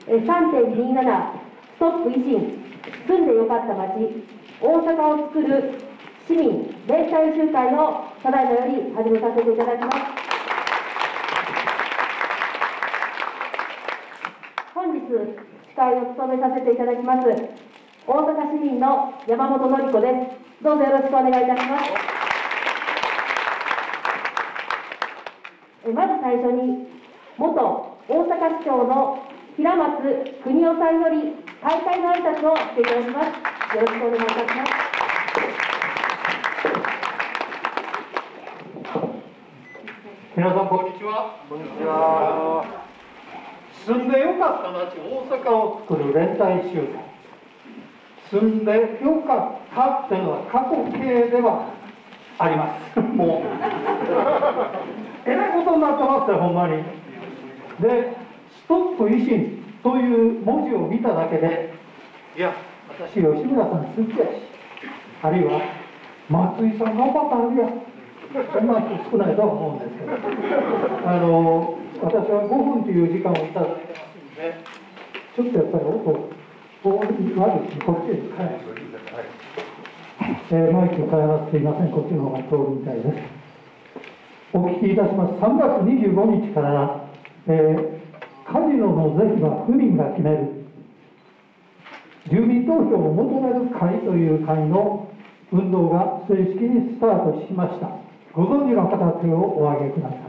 3.27 ストップ維新住んでよかった街大阪をつくる市民連帯集会のただいまより始めさせていただきます。本日司会を務めさせていただきます大阪市民の山本典子です。どうぞよろしくお願いいたします。まず最初に元大阪市長の平松邦夫さんより開会の挨拶をしていただきます。よろしくお願いいたします。 皆さんこんにちは。こんにちは。住んでよかった街大阪を作る連帯集会。住んでよかったっていうのは過去形ではあります。もうえらいことになってますよほんまに。でストップ維新という文字を見ただけで、いや私吉村さん好きやし、あるいは松井さん頑張ったはずや、そんな人少ないとは思うんですけど、私は5分という時間をいただいてますんで、ちょっとやっぱり音悪いし、こっちへ変えないといいです。マイク変えます。すいません、こっちの方が通るみたいです。お聞きいたします。3月25日から、カジノの是非は府民が決める住民投票を求める会という会の運動が正式にスタートしました。ご存知の方は手をお挙げください。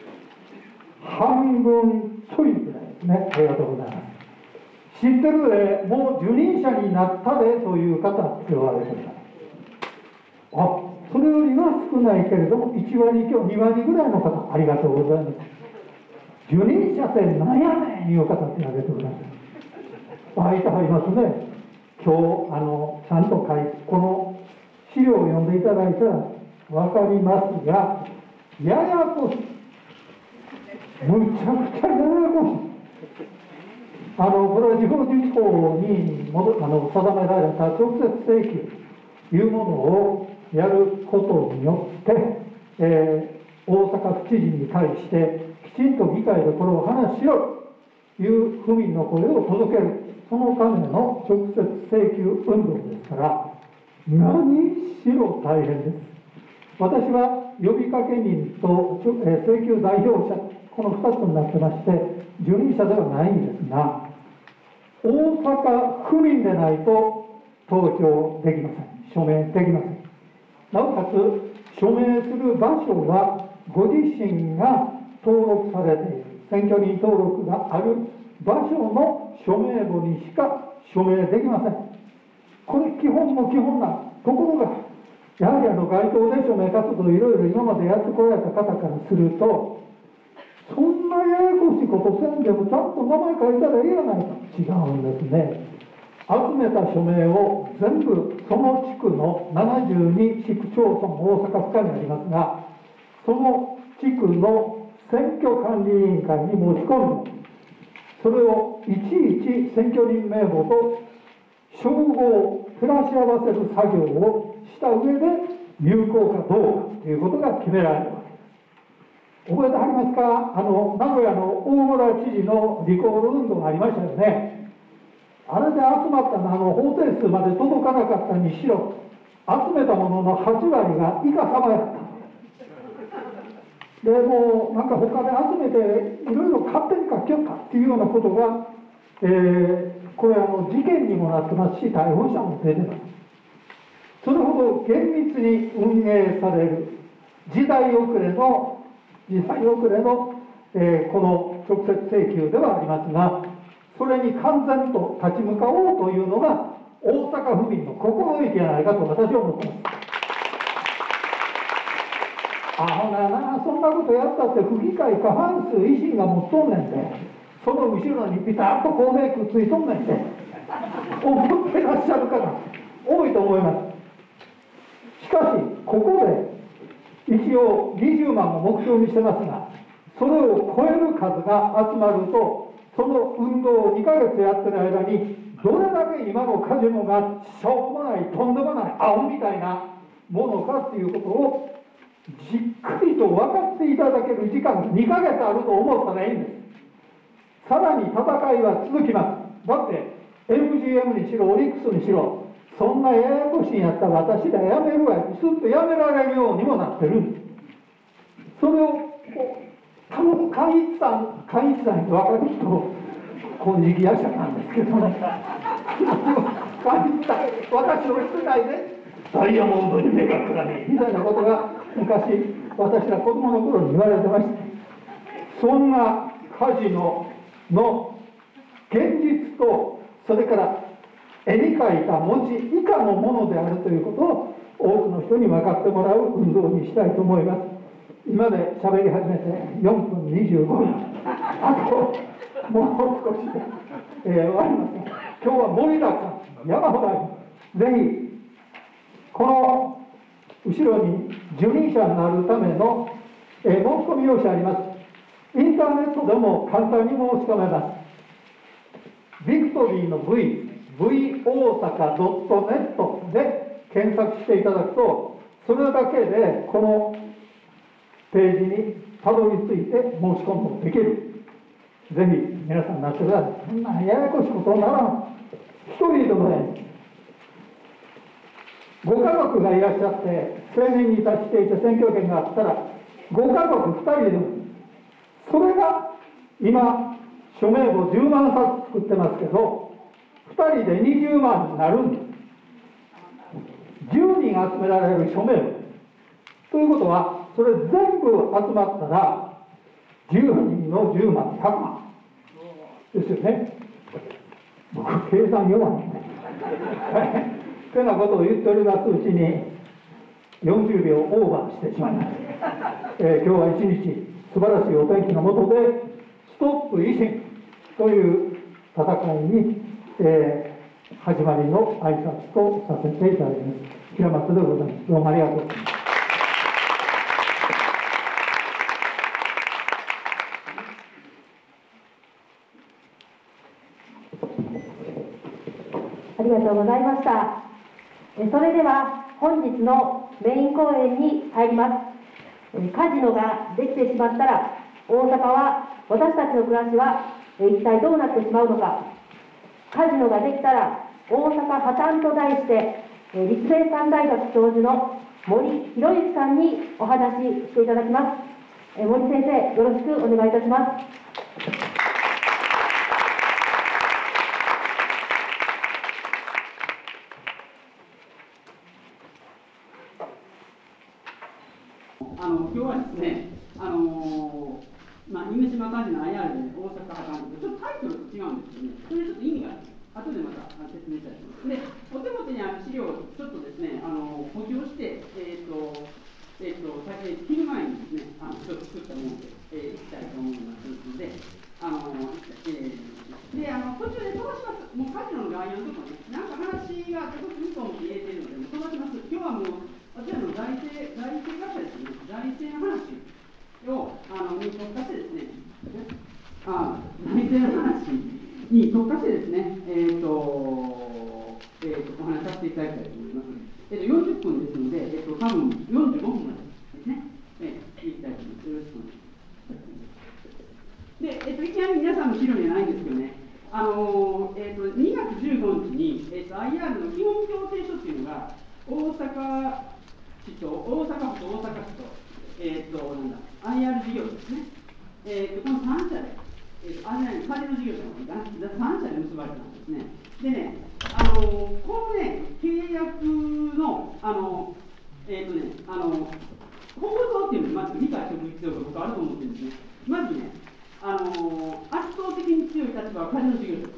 半分ちょいぐらいですね。ありがとうございます。知ってるで、もう受任者になったでという方は手を挙げてください。あ、それよりは少ないけれども1割強2割ぐらいの方、ありがとうございます。受任者って何やねんいう方手を挙げてください。いてはりますね。今日ちゃんとこの資料を読んでいただいたら分かりますが、ややこしい、むちゃくちゃややこしい。これは地方自治法に定められた直接請求というものをやることによって、大阪府知事に対してきちんと議会でこれを話しろという府民の声を届ける、そのための直接請求運動ですから、何しろ大変です。私は呼びかけ人と請求代表者、この2つになってまして、受任者ではないんですが、大阪府民でないと投票できません。署名できません。なおかつ、署名する場所はご自身が登録されている、選挙人登録がある場所の署名簿にしか署名できません。これ基本も基本なところが、やはり街頭で署名活動いろいろ今までやってこられた方からすると、そんなややこしいことせんでもちゃんと名前書いたらいいやないか。違うんですね。集めた署名を全部その地区の72市区町村、大阪府下にありますが、その地区の選挙管理委員会に持ち込んで、それをいちいち選挙人名簿と照合、照らし合わせる作業をした上で有効かどうかということが決められるわけです。覚えてはりますか？名古屋の大村知事のリコール運動がありましたよね。あれで集まったの法定数まで届かなかったにしろ、集めたものの8割がイカサマやった。でもうなんか他で集めていろいろ勝手に書きよったっていうようなことが、これ事件にもなってますし、逮捕者も出てます。それほど厳密に運営される時代遅れの、この直接請求ではありますが、それに完全と立ち向かおうというのが大阪府民の心意気じゃないかと私は思ってます。ほなな、そんなことやったって府議会過半数維新が持っとんねんで、その後ろにピタッと公明くっついとんねんで思ってらっしゃる方多いと思います。しかしここで一応20万を目標にしてますが、それを超える数が集まると、その運動を2ヶ月やってる間にどれだけ今のカジノがしょうもない、とんでもない、青みたいなものかということをじっくりと分かっていただける時間が2ヶ月あると思ったらいいんです。 さらに戦いは続きます。だって MGM にしろオリックスにしろ、そんなややこしいんやったら私らやめるわ、すっとやめられるようにもなってるんです。それを多分寛一さんって分かる人、金色夜叉なんですけどね、寛一さん、私の世代でダイヤモンドに目がくらみみたいなことが昔、私ら子供の頃に言われてました。そんなカジノの現実と、それから絵に描いた文字以下のものであるということを多くの人に分かってもらう運動にしたいと思います。今で喋り始めて4分25秒、あともう少しで、終わります。今日は盛りだくさん、山ほどあります。ぜひこの後ろに受任者になるための、申し込み用紙あります。インターネットでも簡単に申し込めます。ビクトリーの V 大阪 .net で検索していただくと、それだけでこのページにたどり着いて申し込むことができる。ぜひ皆さんなってください。そんなややこしいことなら一人でもね、ご家族がいらっしゃって成年に達していて選挙権があったら、ご家族2人でも、それが今署名簿10万冊作ってますけど、2人で20万になるんです。10人集められる署名簿ということは、それ全部集まったら10人の10万100万ですよね。僕計算弱いんでってなことを言っておりますうちに40秒オーバーしてしまいます。今日は一日素晴らしいお天気の下でストップ維新という戦いに、始まりの挨拶とさせていただきます。平松でございます。どうもありがとうございます。 ありがとうございました。それでは本日のメイン講演に入ります。カジノができてしまったら、大阪は、私たちの暮らしは一体どうなってしまうのか。カジノができたら大阪破綻と題して、立命館大学教授の森博之さんにお話ししていただきます。森先生、よろしくお願いいたします。 今日はですね、夢洲カジノ IR で大阪破綻とちょっとタイトルと違うんですよね。それちょっと意味がある。後でまた説明したいと思います。で、お手元にある資料をちょっとですね、補強して、昼前にですね、ちょっと作ったもので、いきたいと思いますので、途中で飛ばします。もうカジノの概要のところね、なんか話がちょっとずつと思って入れてるので、飛ばします。今日はもう私らの財政会社ですね、財政の話をに特化してですね、財政の話に特化してですね、お話しさせていただきたいと思います。40分ですので、多分45分までですね、聞きたいと思います。よろしくお願いします。で、いきなり皆さんの資料にはないんですけどね、2月15日に、IR の基本協定書というのが、大阪府と大阪市と、IR 事業者ですね、この3社で、カジノ事業者の方かな、3社で結ばれたんですね。でね、このね、契約の、構造っていうのをまず理解しておく必要が僕はあると思ってるんですね。まずね、圧倒的に強い立場はカジノ事業者です。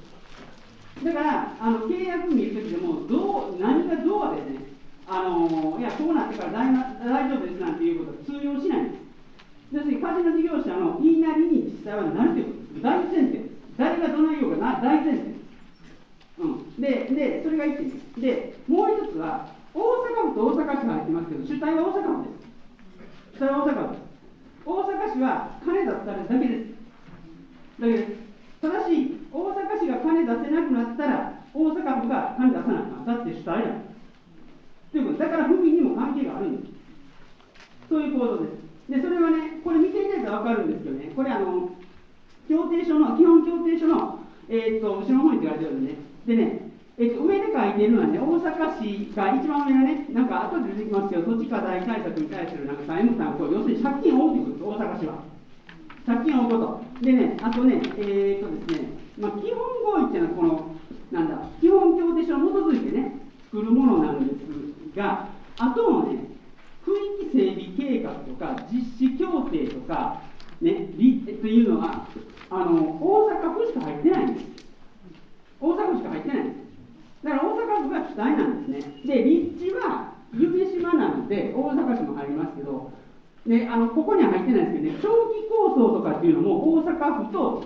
だから、契約見るときでも、何がどうあれね、いや、こうなってから大丈夫ですなんていうことは通用しないんです。要するに、カジノ事業者の言いなりに実際はなるということです。大前提です。誰がどない言おうが大前提です。で、それが1点で、もう一つは、大阪府と大阪市が入ってますけど、主体は大阪府です。主体は大阪府です。大阪市は金出されるだけです。ただし、大阪市が金出せなくなったら、大阪府が金出さなくなったって主体なんです。ということだから不義にも関係があるんです。そういう構造です。で、それはね、これ見ていただいたら分かるんですけどね、これ契協定書の、基本協定書の、後ろの方に書いてあるんでね。でね、上で書いているのはね、大阪市が一番上のね、なんか後で出てきますけど、土地課題対策に対するなんか債務担保、要するに借金を負うということです、大阪市は。借金を負うこと。でね、あとね、ですね、まあ、基本合意っていうのは、この、なんだ、基本協定書に基づいてね、作るものなんですが、あとのね、区域整備計画とか、実施協定とか、ね、というのは、大阪府しか入ってないんです。大阪府しか入ってないんです。だから大阪府が主体なんですね。で、立地は夢島なので、大阪市も入りますけど、でここには入ってないんですけどね、長期構想とかっていうのも、大阪府と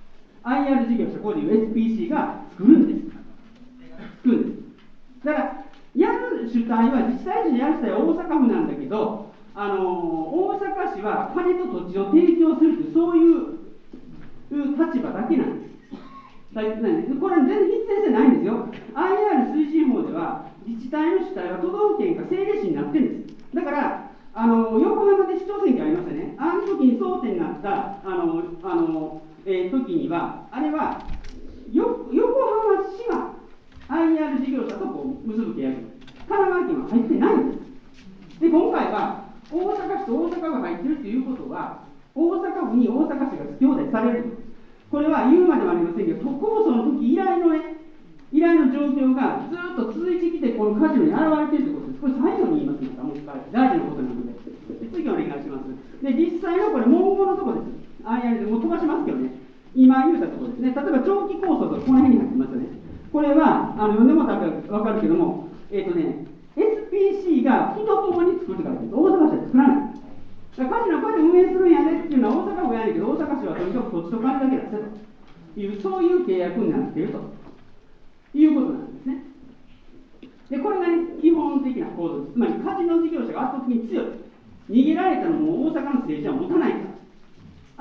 IR 事業者、ここでいう SPC が作るんです。作るんです。だから、やる主体は、実際にやる主体は大阪府なんだけど、大阪市は金と土地を提供するという、そういう立場だけなんです。これ全然必然性ないんですよ。IR 推進法では、自治体の主体は都道府県か政令市になってるんです。だから、横浜で市長選挙ありましたね。あの時に争点になった時には、あれは横浜市は IR 事業者とこう結ぶ契約、神奈川県は入ってないんです。で、今回は大阪市と大阪が入ってるということは、大阪府に大阪市が兄弟される。これは言うまではありませんけど、都構想の時依頼の状況がずっと続いてきて、このカジノに現れているということです。これ最後に言いますね、もう一回、大事なことなので。次お願いします。で、実際のこれ、文言のところです。IR でもう飛ばしますけどね、今言うたところですね、例えば長期構想とか、この辺に入ってますよね。これは、読んでもらったら分かるけども、SPC が人ともに作るとかです。大阪市は作らない。カジノこうやって運営するんやでっていうのは大阪府がやるけど、大阪市はとにかく土地と金だけ出せという、そういう契約になっているということなんですね。で、これがね、基本的な構造です。つまり、カジノ事業者が圧倒的に強い。逃げられたのも大阪の政治は持たないから。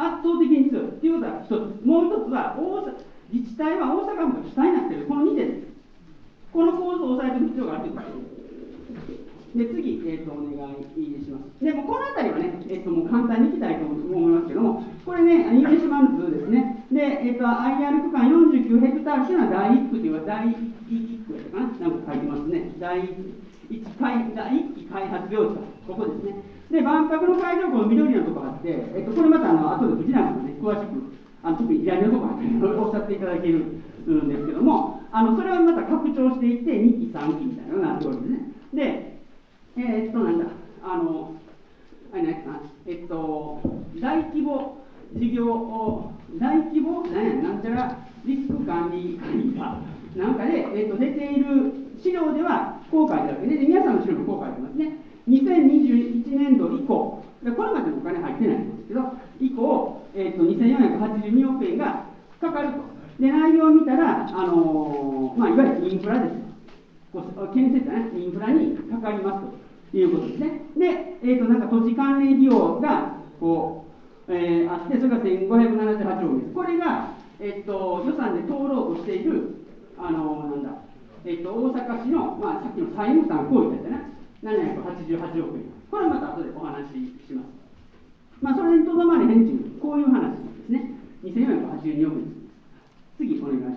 圧倒的に強い。ということは一つ。もう一つは、自治体は大阪府が主体になっている。この2点です。この構造を押さえておく必要があるということです。で、次、お願いします。でも、このあたりはね、もう簡単にいきたいと思いますけども、これね、夢島の図ですね。で、IR 区間49ヘクタールというのは第1区というのは第1区やったかな、なんか書いてますね。第1期開発領地、ここですね。で、万博の会場、この緑のところあって、これまた後で藤永さんがね、詳しく、特に左のところあっておっしゃっていただけるんですけども、それはまた拡張していって、2期、3期みたいなのがなっておるんですね。で、なんだ、あれね、大規模事業、大規模、なんちゃらリスク管理会議なんかで、出ている資料ではこう書いてあるわけで、皆さんの資料もこう書いてますね。2021年度以降、これまでのお金入ってないんですけど、以降、2482億円がかかると。で、内容を見たら、いわゆるインフラです。建設ね、インフラにかかりますということですね。で、なんか土地関連費用がこう、あって、それが1578億円です。これが、予算で通ろうとしている、大阪市の、さっきの債務負担行為だったね、788億円。これはまた後でお話しします。それにとどまれへんという、こういう話ですね。2482億円です。次、お願いします。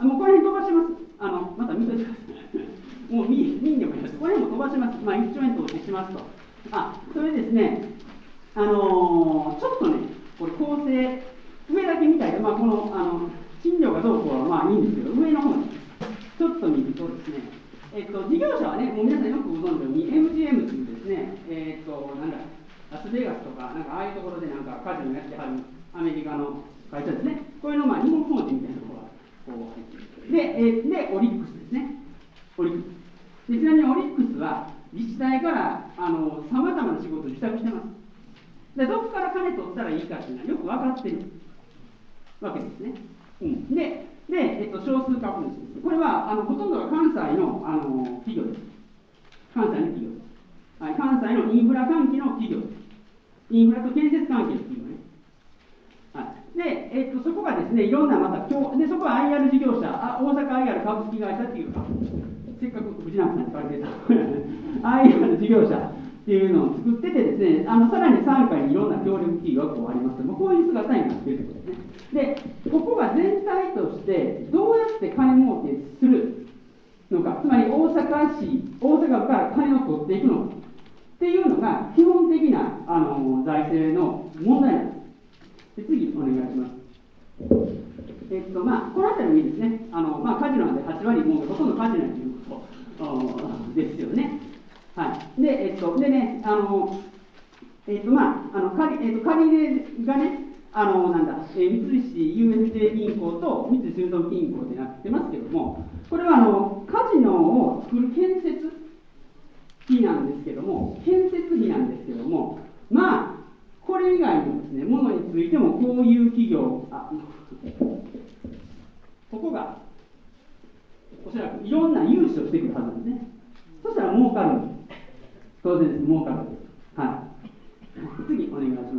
もうこの辺飛ばします。また見てください。もう見んでもいいです。これも飛ばします。1兆円投資しますと。それですね、ちょっとね、これ構成、上だけ見たいで、この、賃料がどうこうはいいんですけど、上の方にちょっと見るとですね、事業者はね、もう皆さんよくご存知のように、MGM というですね、なんだ、ラスベガスとか、なんかああいうところでなんかカジノやってはるアメリカの会社ですね。これの日本法人みたいなところがこう入ってる。で、オリックスですね。オリックス。でちなみにオリックスは自治体からさまざまな仕事を受託してます。で、どこから金取ったらいいかっていうのはよく分かってるわけですね。で、少数株主です。これはほとんどが関西の企業です。関西の企業です。はい、関西のインフラ関係の企業です。インフラと建設関係の企業ね。はい、で、そこがですね、いろんなまた、でそこは IR 事業者、大阪 IR 株式会社っていうか、せっかく藤永さんに書かれてた IR 事業者っていうのを作っててですね、さらに傘下にいろんな協力企業がこうありますけども、こういう姿になっているということですで、ここが全体としてどうやって金儲けするのか、つまり大阪府から金を取っていくのかっていうのが基本的な財政の問題なんです。で、次お願いします。この辺りもいいですね。カジノなんで8割もうほとんどカジノということですよね。はい。で、でね、借り入れがね、三菱 UFJ 銀行と三井住友銀行でやってますけども、これはカジノを作る建設費なんですけども、これ以外のですね、ものについてもこういう企業、ここがおそらくいろんな融資をしてくるはずなんですね。そしたら儲かるんです。当然です、儲かるんです。はい。次お願いします。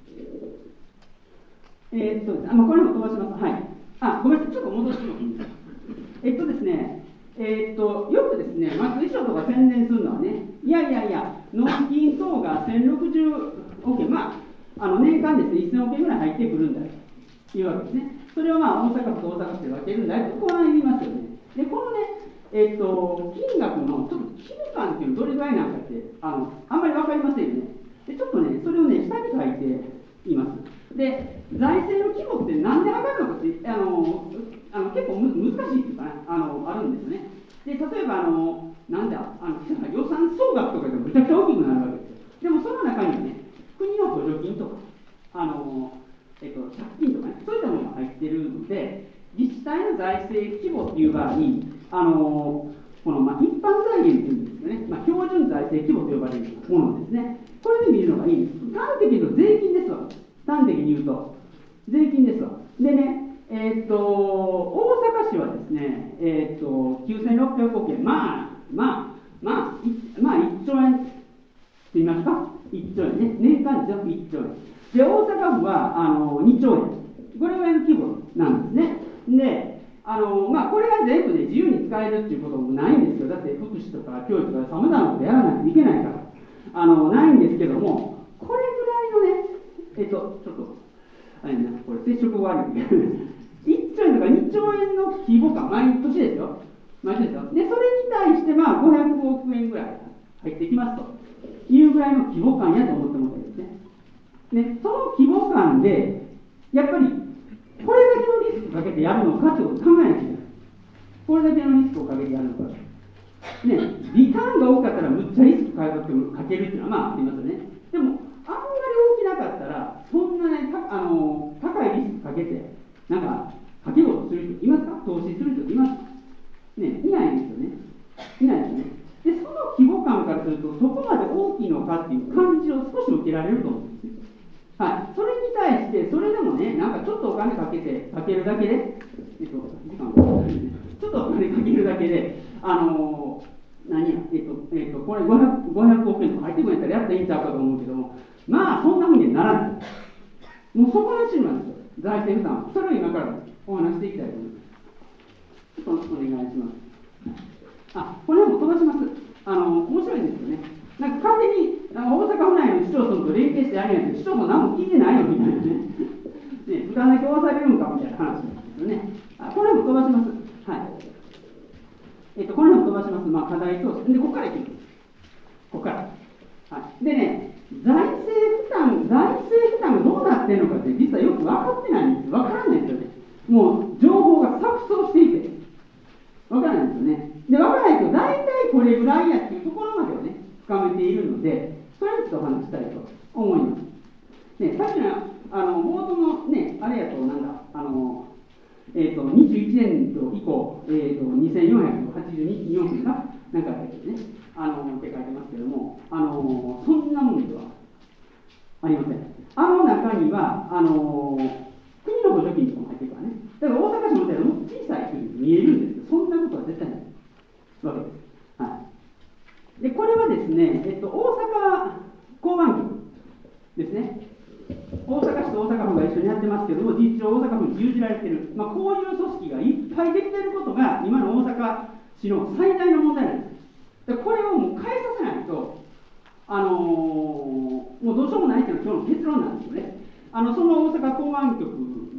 これも飛ばします。はい。ごめんなさい、ちょっと戻してもいいですか。ですね、よくですね、松井賞とか宣伝するのはね、納金等が1060億円、年間ですね、1000億円ぐらい入ってくるんだというわけですね。それを大阪府と大阪府で分けるんだよと、こう言いますよね。で、このね、金額のちょっと規模感っていうのどれぐらいなのかって、あんまり分かりませんよね。で、ちょっとね、それをね、下に書いています。で、財政の規模って何で測るのかって、結構難しいっていうかね、あるんですよね。で、例えば、予算総額とかでもめちゃくちゃ大きくなるわけですよ。でも、その中にはね、国の補助金とか、借金とかね、そういったものが入っているので、自治体の財政規模っていう場合に、この一般財源っていうんですよね、標準財政規模と呼ばれるものですね、これで見るのがいいんです。端的に言うと税金ですわ。端的に言うと、税金ですわ。でね、大阪市はですね、9600億円、1兆円って言いますか、1兆円ね、年間ですよ、1兆円。で、大阪府は2兆円、これぐらいの規模なんですね。で、これが全部ね、自由に使えるっていうこともないんですよ。だって、福祉とか教育とか、さまざまなことやらないといけないから、ないんですけども、これぐらいのね、ちょっと、これ、接触悪い。1兆円とか2兆円の規模感、毎年ですよ。毎年ですよ。で、それに対して、500億円ぐらい入ってきますというぐらいの規模感やと思ってもらっていいですね。で、その規模感で、やっぱり、これだけのリスクをかけてやるのかってことを考えなきゃいけない。これだけのリスクをかけてやるのか。ね、リターンが多かったら、むっちゃリスクかけるっていうのは、ありますよね。でも、あんまり大きなかったら、そんなね、高いリスクかけて、かけようとする人いますか？投資する人いますか？ね、いないですよね。いないですよね。で、その規模感からすると、そこまで大きいのかっていう感じを少し受けられると思うんですね。はい。それに対して、それでもね、ちょっとお金かけるだけで、時間がないですね。ちょっとお金かけるだけで、これ500億円とか入ってくるんやったらやったらいいんちゃうかと思うけども、そんなふうにはならない。もうそこのチームなんですよ。財政負担。それを今からお話していきたいと思います。ちょっとお願いします。これも飛ばします。面白いんですよね。勝手に大阪府内の市町村と連携してやるんやけど、市町村何も聞いてないよみたいなね。負担だけ負わされるのかみたいな話ですよね。これも飛ばします。はい。これも飛ばします。課題投資。で、ここからいきます。ここから。はい。でね、財政負担がどうなってるのかって実はよく分かってないんです。分からないんですよね。もう情報が錯綜していて、分からないんですよね。で、分からないけど、大体これぐらいやっていうところまでをね、深めているので、それについてお話したいと思います。ね、さっきの冒頭のね、あれやと、21年度以降、2482億円が、って書いてますけども、そんなものではありません。中には、国の補助金とかも入ってるからね。だから大阪市のみたいなもっと小さい国に見えるんですけど、そんなことは絶対ないわけです。はい。で、これはですね、大阪港湾局ですね。大阪市と大阪府が一緒にやってますけども、事実上大阪府に牛耳られている、こういう組織がいっぱいできていることが、今の大阪市の最大の問題なんです。で、これをもう変えさせないと、もうどうしようもないというのが今日の結論なんですよね。その大阪港湾局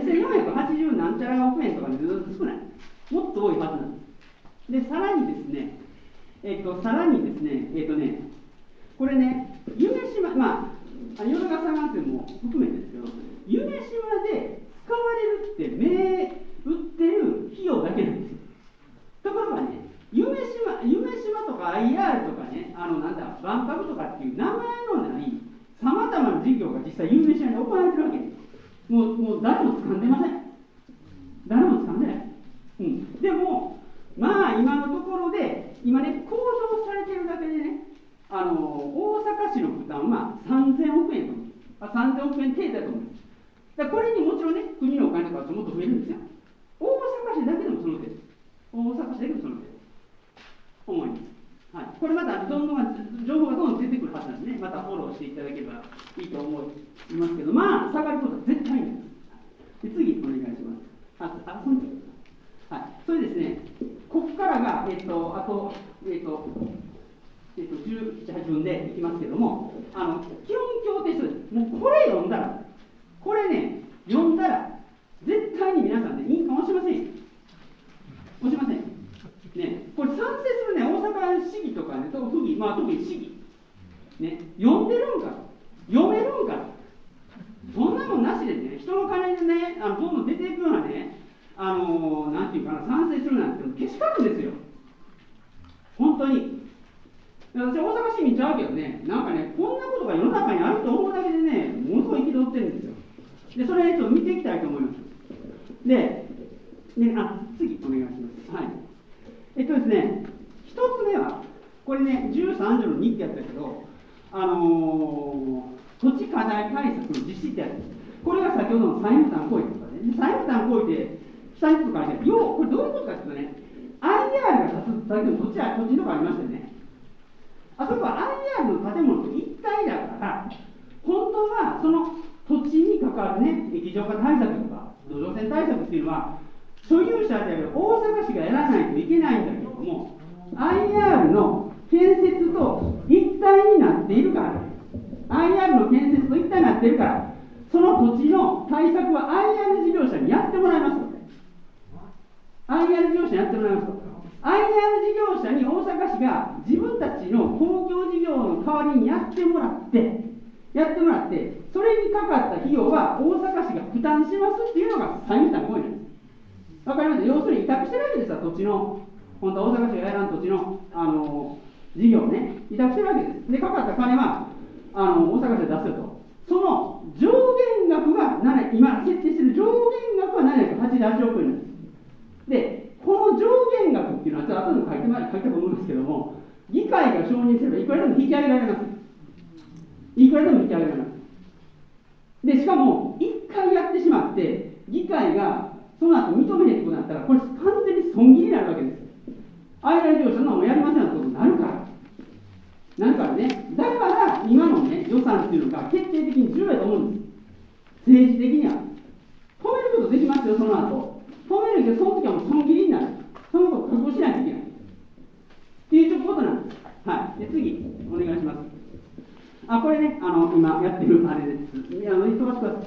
2480なんちゃら億円とかでずっと少ない。もっと多いはずなんです。で、さらにですね、これね、夢洲、まあ、淀川砂岩線も含めてですけど、夢洲で使われるって銘打ってる費用だけなんですよ。ところがね、夢洲とか IR とかね、万博とかっていう名前のないさまざまな事業が実際夢洲で行われてるわけです。もう誰も掴んでません。誰も掴んでない。でも、まあ今のところで、今ね、公表されてるだけでね、大阪市の負担は3000億円と思う。3000億円程度だと思います。だからこれにもちろんね、国のお金とかもっと増えるんですよ。大阪市だけでもその程度。大阪市だけでもその程度。思います。はい、これまた情報がどんどん出てくるはずなんですね。またフォローしていただければいいと思いますけど、まあ、下がることは絶対にです。で、次、お願いします。はい、それですね、ここからが、17、8分でいきますけども、基本協定書です。もうこれ読んだら、絶対に皆さんね、印鑑押しませんよ。押しませんよ。ね、これ賛成するね、大阪市議とかね、特に市議、ね、読んでるんか、読めるんか、そんなもんなしでね、人の金でね、どんどん出ていくようなね、なんていうかな、賛成するなんて、けしからんですよ、本当に。私、大阪市民ちゃうけどね、なんかね、こんなことが世の中にあると思うだけでね、ものすごい憤ってるんですよ。で、それちょっと見ていきたいと思います。で、次、お願いします。はい。ですね、一つ目は、これね、13条の日記やったけど、土地課題対策の実施ってやつです。これが先ほどの債務負担行為とかね、債務負担行為って、下に書いてある。これどういうことかというとね、IR が建つ、先ほど土地とかありましたよね。あそこは IR の建物と一体だから、本当はその土地に関わるね、液状化対策とか、土壌線対策っていうのは、所有者である大阪市がやらないといけないんだけれども、IR の建設と一体になっているから、IR の建設と一体になっているから、その土地の対策は IR 事業者にやってもらいますと。IR 事業者にやってもらいますと。IR 事業者に大阪市が自分たちの公共事業の代わりにやってもらって、それにかかった費用は大阪市が負担しますっていうのが債務負担行為なんです。わかります？要するに委託してるわけですよ、土地の、本当は大阪市がやらん土地の、事業をね、委託してるわけです。で、かかった金は大阪市で出すよと。その上限額が今設定している上限額は788億円なんです。で、この上限額っていうのは、ちょっと後で書いたと思うんですけども、議会が承認すればいくらでも引き上げられます。いくらでも引き上げられます。で、しかも、1回やってしまって、議会がその後認めへんってことになったら、これ完全に損切りになるわけです。IR 事業者のもやりませんってことになるから。ね。だから今のね、予算っていうのが決定的に重要だと思うんです。政治的には。止めることできますよ、その後。止めるけど、その時はもう損切りになる。そのことを覚悟しないといけない。っていうことなんです。はい。で、次、お願いします。これね、今やってるあれです。忙しくださ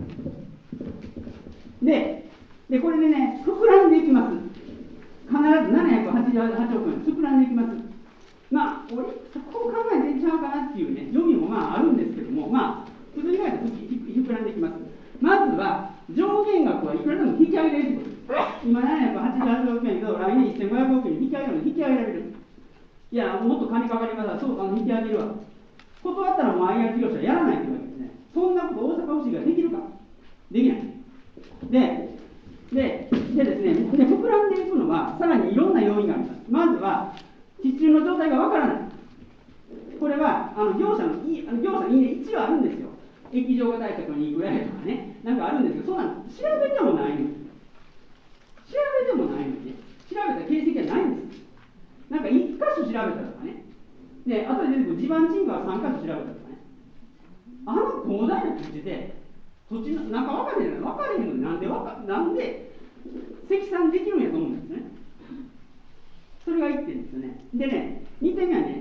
い。で、これでね、膨らんでいきます。必ず788億円、膨らんでいきます。俺、そこを考えていっちゃうかなっていうね、読みもあるんですけども、普通に考えたら膨らんでいきます。まずは、上限額はいくらでも引き上げられるということです。今788億円けど、来年1500億円に引き上げられる。いや、もっと金かかりますから、そう引き上げるわ。断ったらもう IR 事業者やらないというわけですね。そんなこと大阪府市ができるか。できない。でですね、膨らんでいくのは、さらにいろんな要因があります。まずは、地中の状態がわからない。これは、業者のいいね、一応あるんですよ。液状化対策にいくらやとかね、なんかあるんですけど、そうなんです。調べてもないのに。調べてもないのにね。調べた形跡はないんです。なんか1箇所調べたとかね。で、後で出てくる地盤沈下は3箇所調べたとかね。広大な土地で、土地の、なんか分かれへんのになんで積算できるんやと思うんですね。それが1点ですよね。でね、2点目は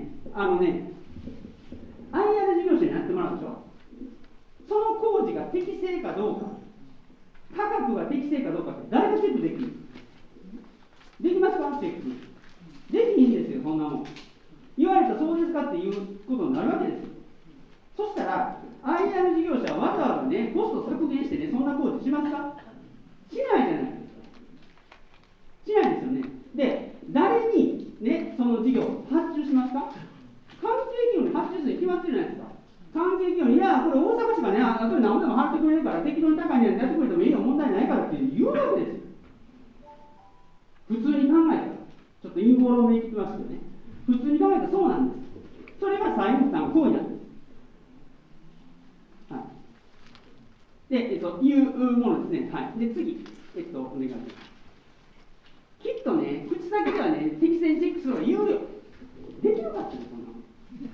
ね、IR 事業者にやってもらうでしょ。その工事が適正かどうか。 価格が適正かどうかって誰がチェックできる？できますか？チェックできひんですよ、そんなもん。言われたらそうですかっていうことになるわけですよ。そしたら IR 事業者はわざわざねコスト削減してね、そんな工事しますか？しないじゃないですか。しないですよね。で、誰にねその事業を発注しますか？関係企業に発注するに決まってるじゃないですか。関係企業に、いや、これ大阪市がね、これ何でも払ってくれるから、適当に高い値段やってくれてもいいよ、問題ないからって言うわけですよ。普通に考えたら、ちょっと陰謀論で言ってますけどね、普通に考えたらそうなんです。それが債務負担行為なんです。はい。で、いうものですね。はい。で、次、お願いします。きっとね、口先ではね、適正にチェックするのが有料。できなかったんです、そんなの。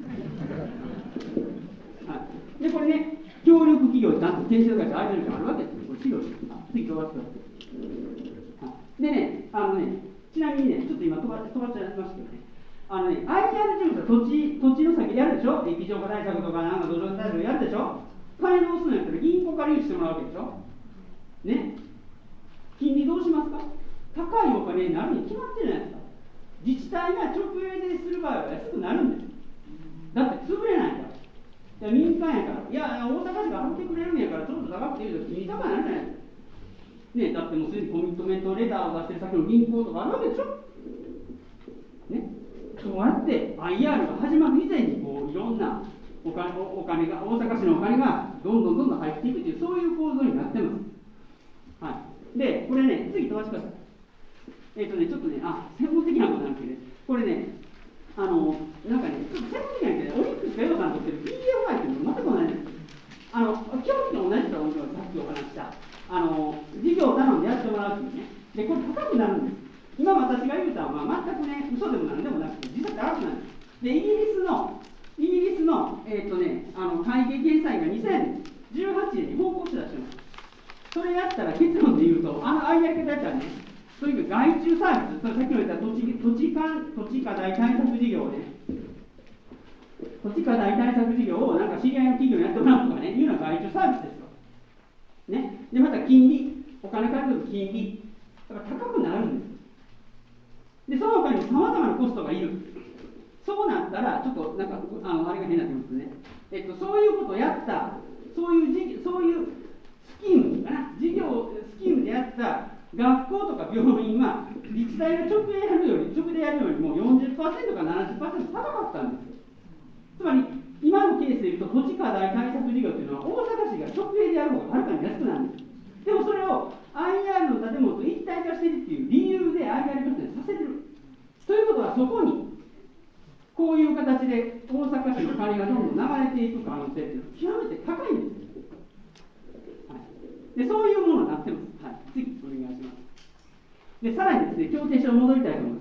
はい。で、これね、協力企業ちゃんと検証会社、アイドルがあるわけですよ。これ資料です。次飛ばしてください。でね、ちなみにね、ちょっと今飛ばしちゃいましたけどね、IR 事務所は土地の先でやるでしょ、液状化対策とか、なんか土壌対策やるでしょ、金どうするんやったら銀行から融資してもらうわけでしょ、ね、金利どうしますか、高いお金になるに決まってるじゃないですか、自治体が直営でする場合は安くなるんです、だって潰れないから、民間やから、いや、大阪市が払ってくれるんやから、ちょっと高くて言うと、金利高くなるじゃないですか。ね、だってもうすでにコミットメントレターを出してる先の銀行とかあるわけでしょ、ね、そうやって IR が始まる以前にこういろんなお金が、大阪市のお金がどんどん入っていくという、そういう構造になってます。はい、で、これね、次飛ばしてください。ちょっとね、専門的なことなんですけどね、これね、なんかね、ちょっと専門的なんですけど、オリックスがヨドさんとってる PDF ファイルっていうの全く同じです。基本的に同じと思うのがさっきお話した。事業を頼んでやってもらうっていうね。で、これ高くなるんです。今私が言うたのは、全くね、嘘でもなんでもなくて、実際高くなるんです。で、イギリスの会計検査院が2018年に報告書出してます。それやったら結論で言うと、ああいうやり方やったらね、とにかく外注サービス、さっきも言った土地課題対策事業をね、土地課題対策事業をなんか知り合いの企業にやってもらうとかね、いうのが外注サービスですよ。ね、でまた金利、お金借りると金利、だから高くなるんです。で、その他にもさまざまなコストがいる。そうなったら、ちょっとなんかあれが変になってますね。そういうことをやった、そういうスキームかな、事業スキームでやった学校とか病院は、自治体が直でやるよりも 40% か 70% 高かったんですよ。つまり、今のケースでいうと、土地課題対策事業というのは、大阪市が直営でやる方がはるかに安くなるんです。でもそれを IR の建物と一体化しているという理由で IR 化させてる。ということは、そこに、こういう形で大阪市の金がどんどん流れていく可能性というのは極めて高いんです。はい、でそういうものになってます。はい、次、お願いします。で、さらにですね、協定書を戻りたいと思います。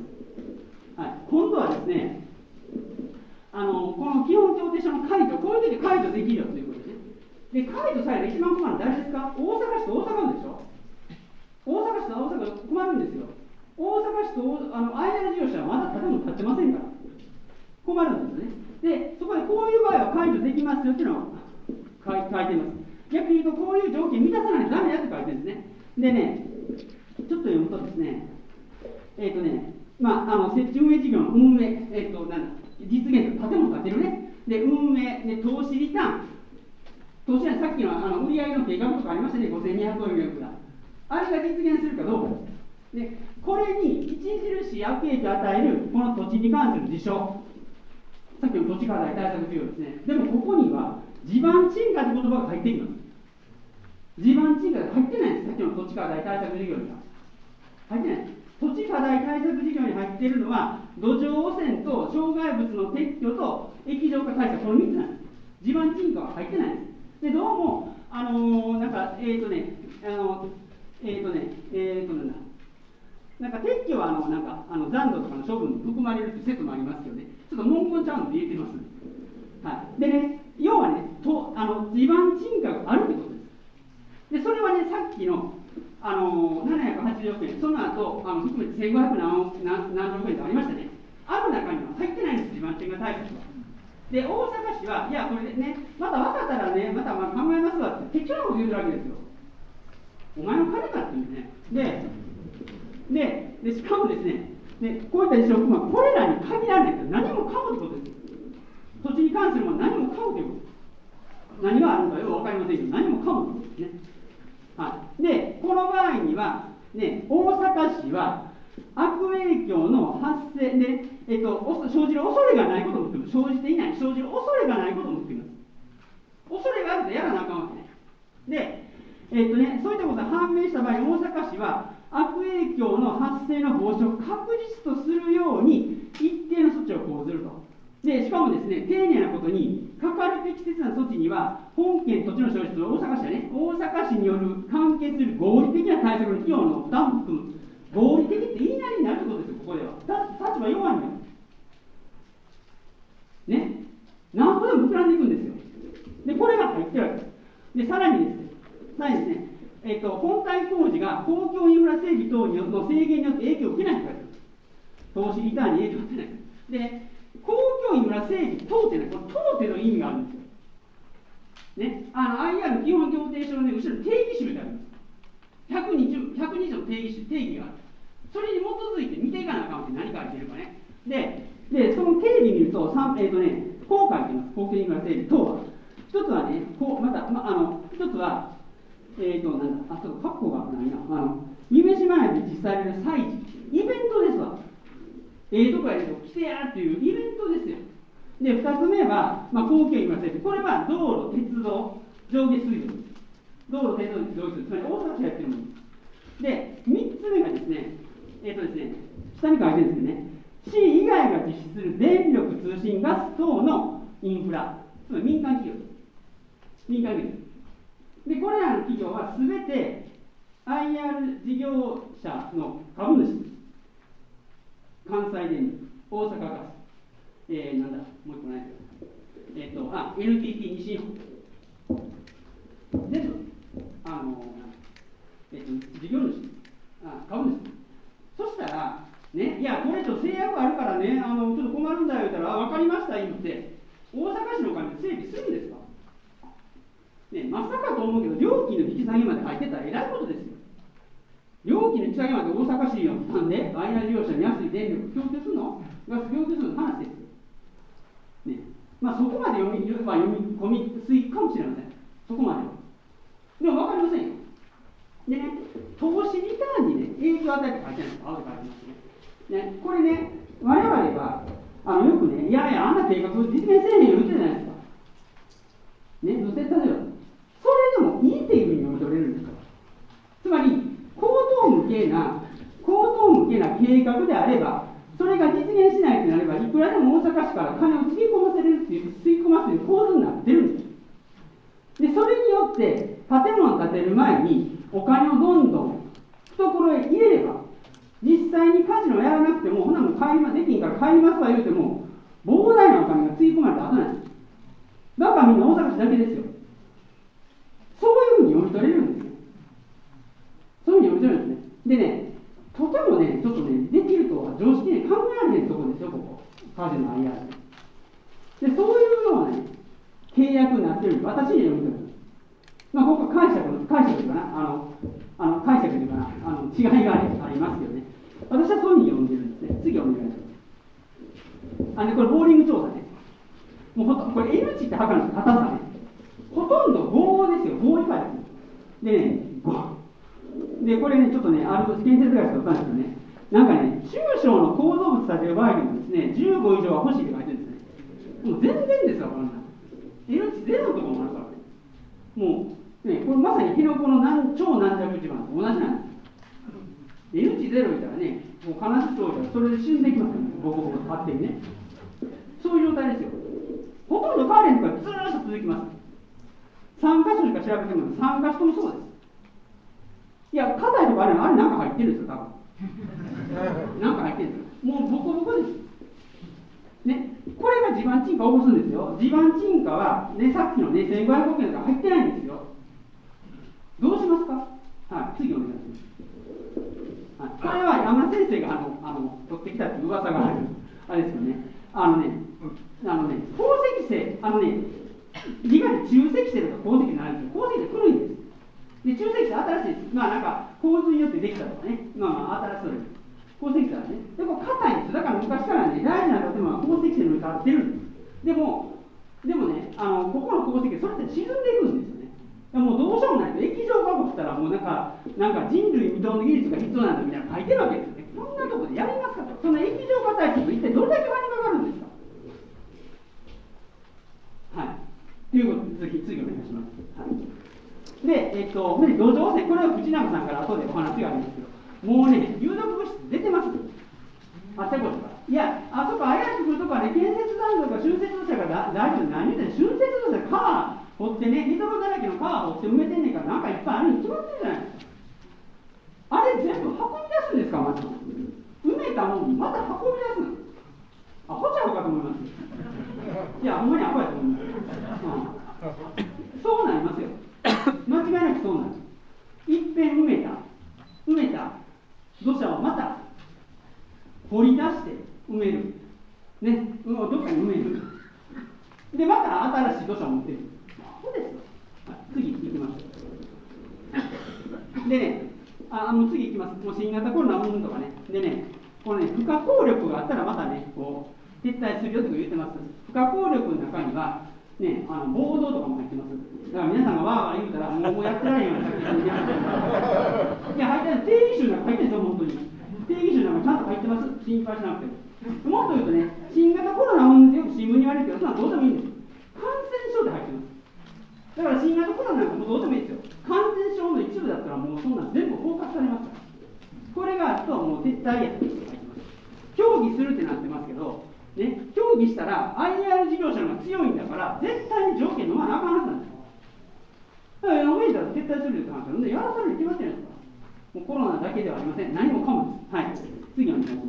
はい、今度はですね、この基本協定書の解除、こういう時解除できるよということでね。で、解除される一番困るのは誰ですか？大阪市と大阪府でしょ。大阪市と大阪府困るんですよ。大阪市とIR 事業者はまだ建物建ってませんから。困るんですよね。で、そこでこういう場合は解除できますよっていうのを書いています。逆に言うと、こういう条件満たさないとダメだって書いてるんですね。でね、ちょっと読むとですね、設置運営事業の運営、実現と建物建てるね。で、運営、で投資リターン。投資はさっきの売上の計画とかありましたね、5200億円が。あれが実現するかどうかです。で、これに著しい悪影響を与える、この土地に関する事象。さっきの土地課題対策事業ですね。でもここには地盤沈下という言葉が入ってきます。地盤沈下が入ってないんです。さっきの土地課題対策事業には。入ってない。土地課題対策事業に入っているのは、土壌汚染と障害物の撤去と液状化対策、この3つなんです。地盤沈下は入ってないんです。で、どうも、なんか撤去は残土とかの処分に含まれるという説もありますけどね、ちょっと文言ちゃんと入れてます。はい、でね、要はね、地盤沈下があるということです。で、それはね、さっきの780億円、その後含めて1500何億円とありましたね、ある中には入ってないんです、地盤沈下対策は。で、大阪市は、いや、これね、また分かったらね、また考えますわって、適当なこと言うてるわけですよ。 お前の金かって言うんですね。でしかもですね、こういった辞書はこれらに限らないから何もかもということです。土地に関するもの何もかもということです。何があるのかよく分かりませんけど、何もかもということですね。はい、で、この場合には、大阪市は悪影響の発生で、生じる恐れがないことも含む、生じていない、生じる恐れがないことも含みます。恐れがあるとやらなあかんわけね。で、そういったことが判明した場合、大阪市は悪影響の発生の防止を確実とするように一定の措置を講ずると。でしかもですね、丁寧なことに、かかる適切な措置には、本県土地の所有者、大阪市はね、大阪市による関係する合理的な対策の費用の負担も含む。合理的って言いなりになるということですよ、ここでは。立場弱いんだよ。ね。何個でも膨らんでいくんですよ。で、これが入ってるわけです。で、さらにですね、本体工事が公共インフラ整備等の制限によって影響を受けないと書いてある。投資リターンに影響を受けない。で、公共インフラ整備等ってね、この等っての意味があるんですよ。ね、IR 基本協定書の、ね、後ろに定義集ってあるんです。120の定義がある。それに基づいて見ていかなあかんって何か書いてるかね。で、その定義見ると、こう書いてます。公共インフラ整備等は。一つはね、一つは、ちょっと括弧がないな。夢島内で実際に祭事、イベントですわ。とこやると来てやっていうイベントですよ。で、2つ目は、公共インフラ整備。これは道路、鉄道、上下水道です。道路、鉄道、上下水道、つまり大阪市がやってるものです。で、3つ目がですね、下に書いてるんですけどね、市以外が実施する電力、通信、ガス等のインフラ、つまり民間企業です。民間企業です。で、これらの企業はすべて IR 事業者の株主です。関西電力、大阪ガス、なんだ、もう一個ないけど、NTT 西日本。全部、事業主、株主。そしたら、ね、いや、これちょっと制約あるからね、ちょっと困るんだよ言ったら、分かりました、言って、大阪市のお金で整備するんですか？ね、まさかと思うけど、料金の引き下げまで入ってたらえらいことですよ。料金の引き下げまで大阪市の負担で、IR 事業者に安い電力供給するの？ガス供給するの話ですよ。ね、そこまで読み込みすぎかもしれません。そこまでは。でも分かりませんよ。でね、投資リターンにね、影響を与えて書いてないんです。青で書いてますね。これね、我々は、よくね、いやいや、あんな計画実現せえへんよ言ってるじゃないですか。ね、どうせ例えば、それでもいいっていうふうに読み取れるんですから。つまり、高等無形な計画であれば、それが実現しないとなれば、いくらでも大阪市から金をつぎ込ませるっていう、吸い込ませる構図になってるんです。で、それによって、建物を建てる前に、お金をどんどん懐へ入れれば、実際にカジノやらなくても、ほなもうできんから帰りますわ言うても、膨大なお金がつぎ込まれた後なんです。だからみんな大阪市だけですよ。そういうふうに読み取れるんですよ。そういうふうに読み取れるんですね。でね、とてもね、ちょっとね、できるとは常識で考えられへんところですよ、ここ。カジノ IR で。そういうような、ね、契約になってるんで、私に読み取れる。ここ解釈というかな、解釈というかな、違いがありますけどね。私はそういうふうに読んでるんですね。次お願いします。これ、ボーリング調査ね。もうこれ N 値って測るんです、硬さね。ほとんど5ですよ、5以下です。でね、5。で、これね、ちょっとね、建設会社とかったんですけどね、なんかね、中小の構造物建てる場合でもですね、15以上は欲しいって書いてるんですね。もう全然ですよ、こんな。N 値0のところもあるからね。もう、ね、これまさに辺野古の超軟弱地盤と同じなんです。N 値0いたらね、もう金津町ではそれで死んでいきますよね、ボコボコ勝手にね。そういう状態ですよ。ほとんど変われんとかずーっと続きます。3箇所しか調べても3箇所ともそうです。いや、硬いとこあれなんか入ってるんですよ、多分。なんか入ってるんですよ。もうボコボコです。ね、これが地盤沈下を起こすんですよ。地盤沈下は、ね、さっきのね、1500億円が入ってないんですよ。どうしますか？はい、次お願いします。はい、これは山田先生が取ってきたっていう噂がある。あれですよね。宝石製、理解で中石製とか鉱石じゃないんですよ。鉱石って古いんです。で、中石製新しいです。 によってできたとかね、新しい鉱石からね、でも硬いんです。だから昔からね、大事な建物は鉱石線に変わってるんです。でもね、ここの鉱石、それって沈んでいくんですよね。もうどうしようもないと、液状化物ったら、もうなんか人類未踏の技術が必要なんだみたいな書いてるわけですよね。こんなところでやりますかと、その液状化対策、一体どれだけ金かかるんですか。はい。ということで、次お願いします。はい、で、土壌汚染、これは藤永さんから後でお話があるんですけど、もうね、有毒物質出てます。あってことか。いや、あそこ、あやしくとかね、建設残土とか集設土砂が大丈夫で、何言ってんの、集設土砂川掘ってね、リゾロだらけの川掘って埋めてんねんから、なんかいっぱいあるに決まってるじゃないですか。あれ全部運び出すんですか、また。埋めたもんにまた運び出すの。あ、ほちゃうかと思います。いや、ほんまにアホやと思います。そうなりますよ。間違いなくそうなんです。いっぺん埋めた土砂をまた掘り出して埋める。ね、どっかに埋める。で、また新しい土砂を持ってくる。そうですよ。次行きましょう。でね、次行きます。もう新型コロナとかね。でね、これね、不可抗力があったらまたね、こう、撤退するよとか言ってます。不可抗力の中には、ね、暴動とかも入ってます。だから皆さんがわーわー言うたら、もうやってられんような作品にやってる。いや、入ってない。定義集なんか入ってるんですよ、本当に。定義集なんかちゃんと入ってます。心配しなくても。もっと言うとね、新型コロナってよく新聞に言われるけど、そんなどうでもいいんです。感染症で入ってます。だから新型コロナなんかもうどうでもいいですよ。感染症の一部だったらもうそんなん全部包括されますから。これがあるともう撤退やって入ってます。協議するってなってますけど、ね、協議したら IR 事業者の方が強いんだから絶対に条件飲まなあかんはずなんですよ。だから飲めたら撤退するって話なんでやらされるに決まってるんですから。もうコロナだけではありません。何もかもです。はい。次お願いします。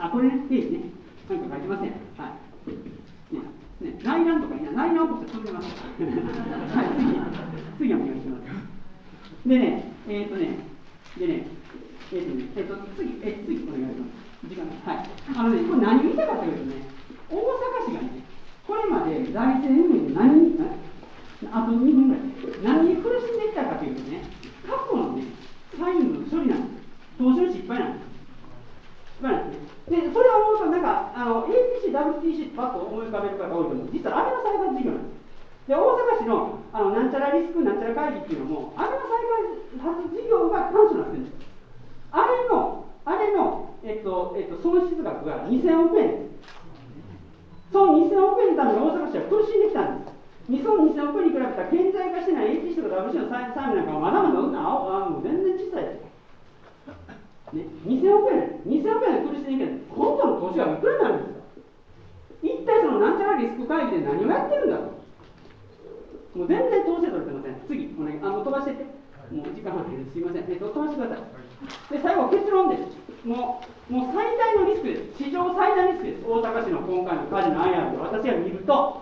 これね、ページね。なんか書いてません。はい。ね、内覧とか内覧として潰れます。はい、次お願いします。でね、次お願いします。時間はい。これ何見たかというとね、大阪市がね、これまで財政運営であと2分ぐらい、何に苦しんできたかというとね、過去のね、債務の処理なんです。投資の失敗なんです。失敗なんですね。で、それを思うと、なんか、ATC、WTC ってパッと思い浮かべる方が多いと思う。実はアメノ再開発事業なんです。で、大阪市のなんちゃらリスクなんちゃら会議っていうのも、アメノ再開発事業が短所になってるんです。あれの損失額が2000億円です。その2000億円のために大阪市は苦しんできたんです。2000億円に比べたら顕在化してない ATC とか WTC の債務なんかはまだまだもう全然小さいです。ね、2000億円で苦しんでいけない。今度の投資はいくらになるんですか。一体そのなんちゃらリスク会議で何をやってるんだと。もう全然投資取れてません。次、飛ばしてって。もう時間半です。すいません。飛ばしてください。で、最後、結論です。もう最大のリスクです。史上最大のリスクです。大阪市の今回のカジノ IR で私が見ると。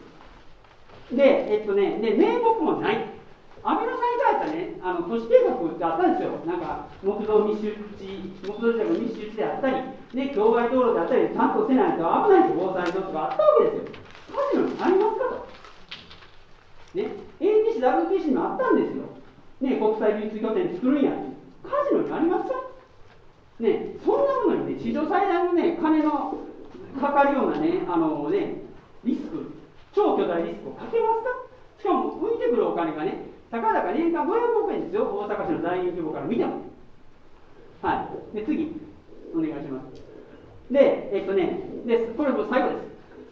で、名目もない。アメノ再開発はね、都市計画ってあったんですよ。なんか、木造密集地であったり、ね、境外道路であったり、ちゃんとせないと危ないですよ、防災上とかあったわけですよ。カジノにありますかと。ね、ATC、WTC にもあったんですよ。ね、国際技術拠点作るんや。カジノにありますかね、そんなものにね、史上最大のね、金のかかるようなね、リスク、超巨大リスクをかけますか。しかも、浮いてくるお金がね、たかだか年間500億円ですよ、大阪市の財源規模から見ても。はい。で、次、お願いします。で、これも最後です。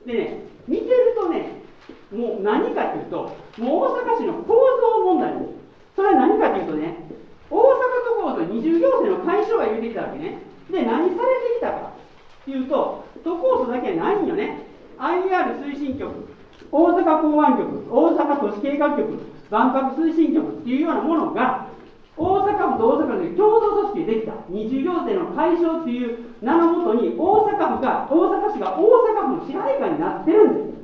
でね、見てるとね、もう何かというと、もう大阪市の構造問題です。それは何かというとね、大阪都構想二重行政の解消が言うてきたわけね。で、何されてきたかというと、都構想だけはないんよね。IR 推進局、大阪港湾局、大阪都市計画局、万博推進局っていうようなものが、大阪府と大阪府で共同組織でできた二重行政の解消っていう名のもとに、大阪市が大阪府の支配下になってるんです。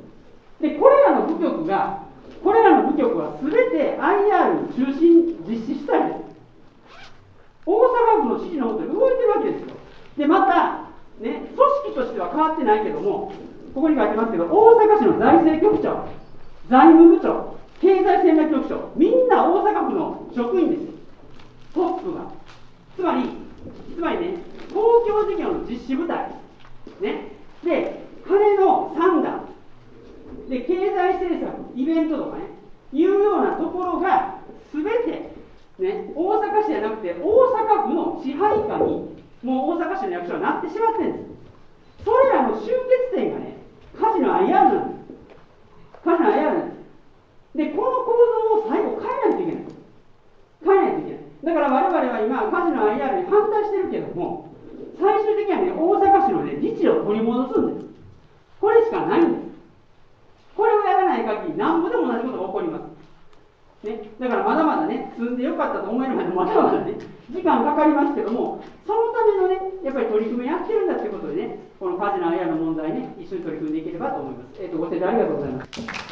で、これらの部局は全て IR に実施したいです。大阪府の指示のもとで動いてるわけですよ。で、また、ね、組織としては変わってないけども、ここに書いてますけど、大阪市の財政局長、財務部長、経済戦略局長、みんな大阪府の職員です。トッププが。つまりね、公共事業の実施部隊、ね、で、金の算段、で、経済政策、イベントとかね、いうようなところが、すべて、ね、大阪市じゃなくて、大阪府の支配下に、もう大阪市の役所はなってしまってるんです。それらの集結点がね、カジノ IR なんです。カジノ IR なんです。で、この構造を最後変えないといけない。だから我々は今、カジノ IR に反対してるけども、最終的にはね、大阪市の、ね、自治を取り戻すんです。これしかないんです。これをやらない限り、なんぼでも同じことが起こります。ね、だからまだまだね、住んでよかったと思えるまでまだまだね、時間かかりますけども、そのためのね、やっぱり取り組みやってるんだということでね、このカジノ IR の問題ね、一緒に取り組んでいければと思います。ご清聴ありがとうございます。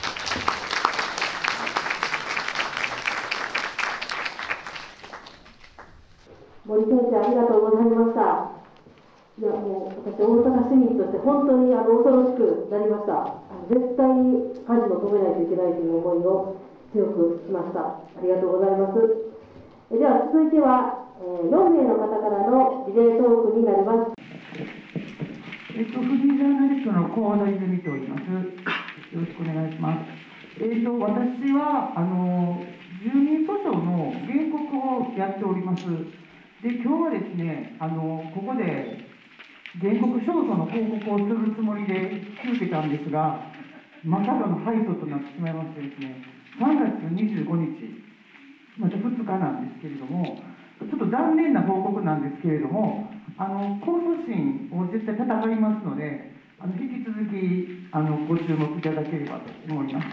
森先生、ありがとうございました。いや、もう私、大阪市民として本当に恐ろしくなりました。絶対にカジノを止めないといけないという思いを強くしました。ありがとうございます。では続いては、4名の方からのリレートークになります。 フリージャーナリストの河野泉と言います。よろしくお願いします。私は住民訴訟の原告をやっております。で、今日はですね、ここで原告勝訴の報告をするつもりで引き受けたんですが、まさかの敗訴となってしまいましてですね、3月25日、また2日なんですけれども、ちょっと残念な報告なんですけれども、控訴審を絶対戦いますので、引き続きご注目いただければと思います。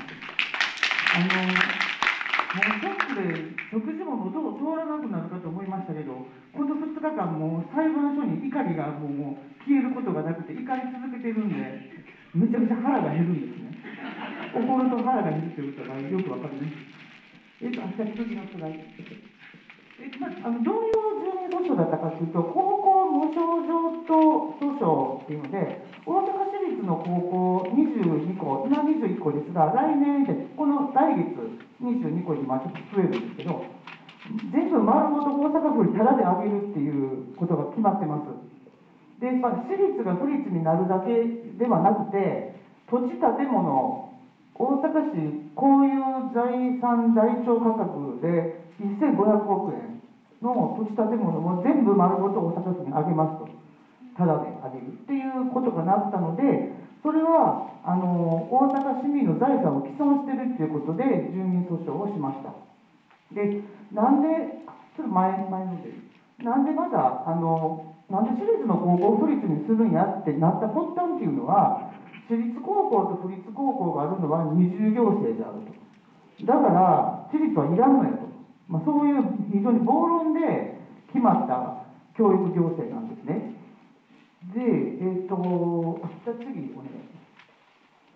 もうショックで食事も喉を通らなくなるかと思いましたけど、この2日間、もう裁判所に怒りがもう消えることがなくて、怒り続けてるんで、めちゃくちゃ腹が減るんですね。怒ると腹が減るということがよくわかるね。次のスライド。どういう住民訴訟だったかというと、高校無償譲渡訴訟っていうので、大阪市立の高校22校、今21校ですが、来年で、この来月22校にちょっと増えるんですけど、全部丸ごと大阪府にタダであげるっていうことが決まってます。で、私立が府立になるだけではなくて、土地建物、大阪市公有財産台帳価格で1500億円の土地建物も全部丸ごと大阪府にあげますと、ただであげるっていうことがなったので、それは大阪市民の財産を毀損してるっていうことで住民訴訟をしました。で、なんで、ちょっと前ので、なんでまだなんで私立の高校を府立にするんやってなった発端っていうのは、私立高校と府立高校があるのは二重行政であると。だから、私立はいらんのやと。そういう非常に暴論で決まった教育行政なんですね。で、じゃあ次、お願いします。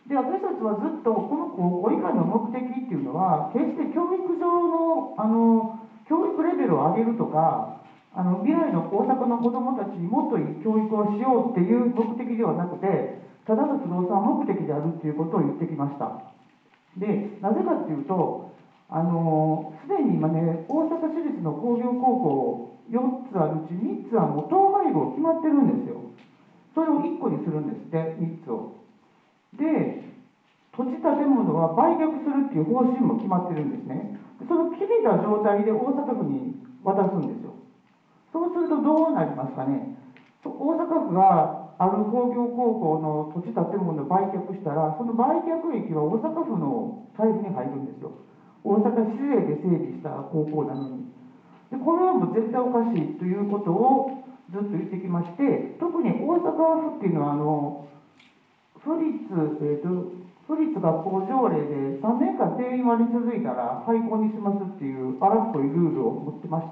で、私たちはずっとこの高校以外の目的っていうのは、決して教育上の教育レベルを上げるとか、未来の大阪の子どもたちにもっといい教育をしようっていう目的ではなくて、ただの不動産目的であるっていうことを言ってきました。で、なぜかっていうと、すでに今ね、大阪市立の工業高校4つあるうち3つはもう統廃合決まってるんですよ。それを1個にするんですって、3つを。で、土地建物は売却するっていう方針も決まってるんですね。その決めた状態で大阪府に渡すんですよ。そうするとどうなりますかね。大阪府がある工業高校の土地建物を売却したら、その売却益は大阪府の財布に入るんですよ。大阪市税で整備した高校なのに。で、これはもう絶対おかしいということをずっと言ってきまして、特に大阪府っていうのは府立学校条例で3年間定員割り続いたら廃校にしますっていう荒っぽいルールを持ってまして、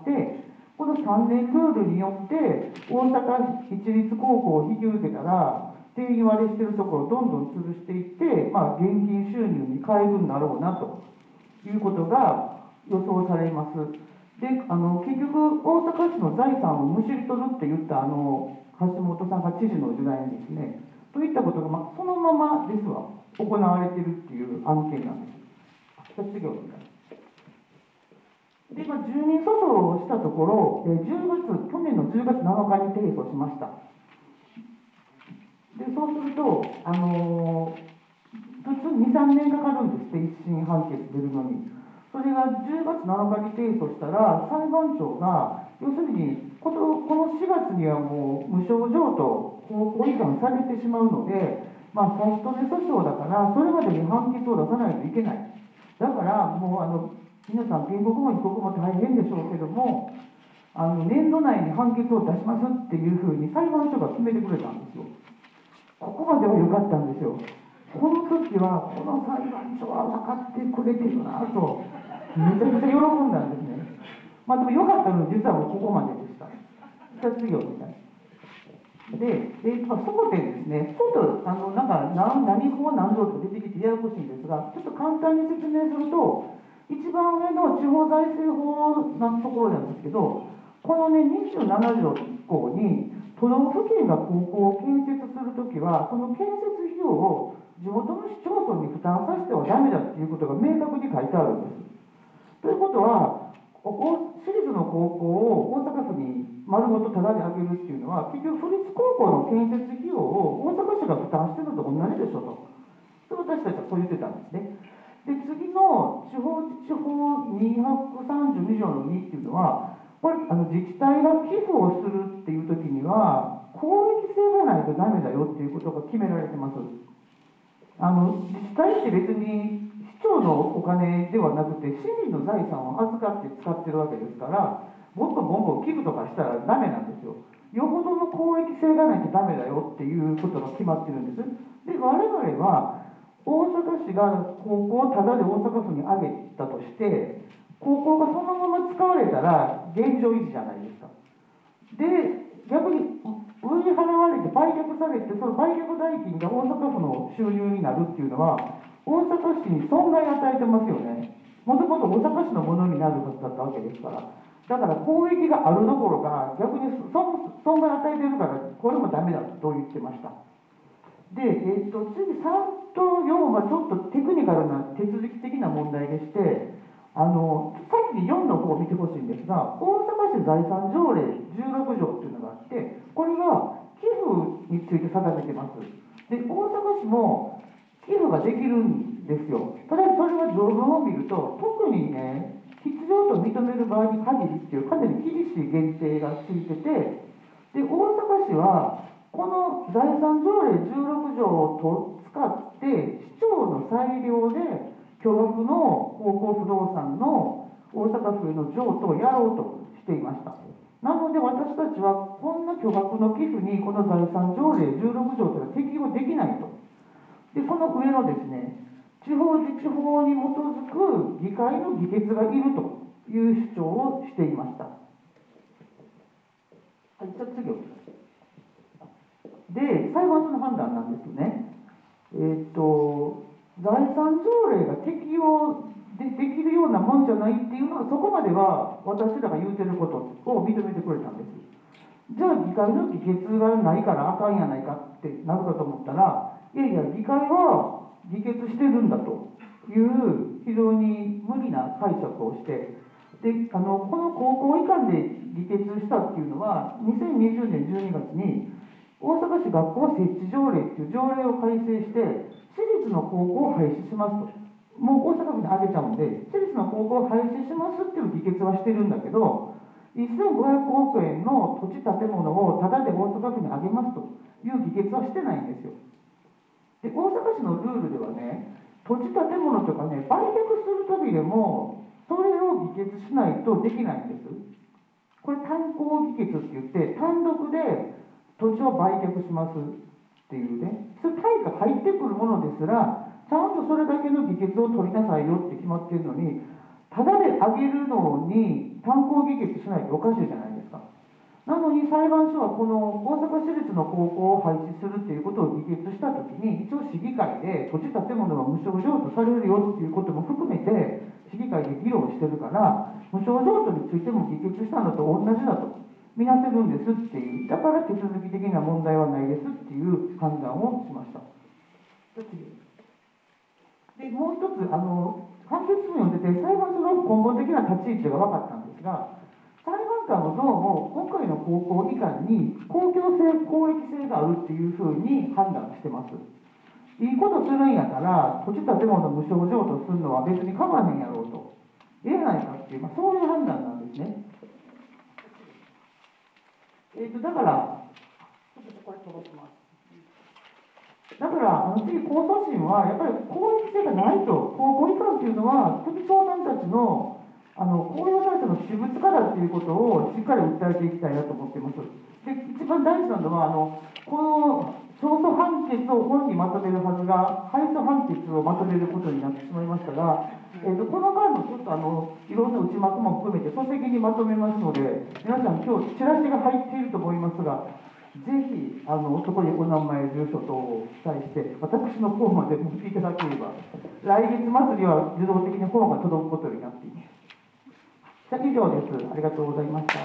この3年ルールによって大阪市立高校を引き受けたら定員割りしてるところをどんどん潰していって、現金収入に変えるんだろうなということが予想されます。で、結局大阪市の財産をむしり取るって言った橋本さんが知事の時代にですね、といったことが、そのままですわ、行われているっていう案件なんです。次お願いします。 で、住民訴訟をしたところ、去年の10月7日に提訴しました。で、そうすると、普通2、3年かかるんですって、一審判決出るのに。それが10月7日に提訴したら、裁判長が、要するに、この4月にはもう無償譲渡、法違反されてしまうので、差し止め訴訟だから、それまでに判決を出さないといけない。だから、もう皆さん、原告も被告も大変でしょうけども、年度内に判決を出しますっていうふうに裁判所が決めてくれたんですよ。ここまでは良かったんですよ。この時は、この裁判所は分かってくれてるなと、めちゃくちゃ喜んだんですね。でも良かったのは、実はもうここまででした。じゃあ次を見たい。で、そこでですね、ちょっと何法何条とか出てきてややこしいんですが、ちょっと簡単に説明すると、一番上の地方財政法のところなんですけど、このね、27条以降に、都道府県が高校を建設するときは、その建設費用を地元の市町村に負担させてはダメだっていうことが明確に書いてあるんです。ということは、私立の高校を大阪府に丸ごとタダであげるっていうのは、結局、府立高校の建設費用を大阪市が負担してるのと同じでしょと。私たちはそう言ってたんですね。で、次の地方自治法232条の2っていうのは、これ自治体が寄付をするっていうときには、公益性がないとダメだよっていうことが決められてます。自治体って別に市長のお金ではなくて、市民の財産を預かって使ってるわけですから、ボンボン寄付とかしたらダメなんですよ。よほどの公益性がないとダメだよっていうことが決まってるんです。で、我々は、大阪市が高校をタダで大阪府にあげたとして、高校がそのまま使われたら現状維持じゃないですか。で、逆に上に払われて売却されて、その売却代金が大阪府の収入になるっていうのは、大阪市に損害を与えてますよね。もともと大阪市のものになるはずだったわけですから。だから公益があるどころか、逆に損害を与えてるから、これもダメだと言ってました。で、次3と4はちょっとテクニカルな手続き的な問題でして、さっき4の方を見てほしいんですが、大阪市財産条例16条というのがあって、これが寄付について定めてます。で、大阪市も寄付ができるんですよ。ただそれは条文を見ると、特にね、必要と認める場合に限りっていうかなり厳しい限定がついてて、で、大阪市は、この財産条例16条を使って、市長の裁量で、巨額の高校不動産の大阪府への譲渡をやろうとしていました。なので私たちはこんな巨額の寄付にこの財産条例16条というのは適用できないと。で、その上のですね、地方自治法に基づく議会の議決がいるという主張をしていました。はい、じゃあ次を。で、裁判所の判断なんですね。財産条例が適用できるようなもんじゃないっていうのは、そこまでは私らが言うてることを認めてくれたんです。じゃあ議会の議決がないからあかんやないかってなるかと思ったら、いやいや、議会は議決してるんだという非常に無理な解釈をして、でこの高校以下で議決したっていうのは、2020年12月に大阪市学校設置条例っていう条例を改正して、私立の高校を廃止しますと。もう大阪府にあげちゃうんで、私立の高校を廃止しますっていう議決はしてるんだけど、1500億円の土地建物をタダで大阪府にあげますという議決はしてないんですよ。で、大阪市のルールではね、土地建物とかね、売却するときでも、それを議決しないとできないんです。これ単行議決って言って、単独で土地を売却しますっていうね、それ対価入ってくるものですら、ちゃんとそれだけの議決を取りなさいよって決まってるのに、ただであげるのに単行議決しないとおかしいじゃないですか。なのに裁判所はこの大阪市立の高校を廃止するっていうことを議決したときに、一応市議会で土地建物が無償譲渡されるよっていうことも含めて、市議会で議論してるから、無償譲渡についても議決したのと同じだと見なせるんですっていう、だから手続き的な問題はないですっていう判断をしました。で、もう一つ、判判決文を出て裁判所の根本的な立ち位置が分かったんですが、裁判官はどうも今回の高校以下に公共性、公益性があるっていうふうに判断してます。いいことするんやったら、土地建物無償譲渡するのは別に構わへんやろうと言えないかっていう、そういう判断なんですね。だから、これ飛ばします。だから次、控訴審はやっぱり公益性がないと、高校以下っていうのは、時長さんたちの公用財産の私物化だっていうことをしっかり訴えていきたいなと思っています。で、一番大事なのは、この勝訴判決を本にまとめるはずが、敗訴判決をまとめることになってしまいましたが、この間のちょっといろんな内幕も含めて書籍にまとめますので、皆さん、今日、チラシが入っていると思いますが、ぜひそこにお名前、住所等を記載して、私の方まで持っていただければ、来月末には自動的に本が届くことになっています。以上です。ありがとうございました。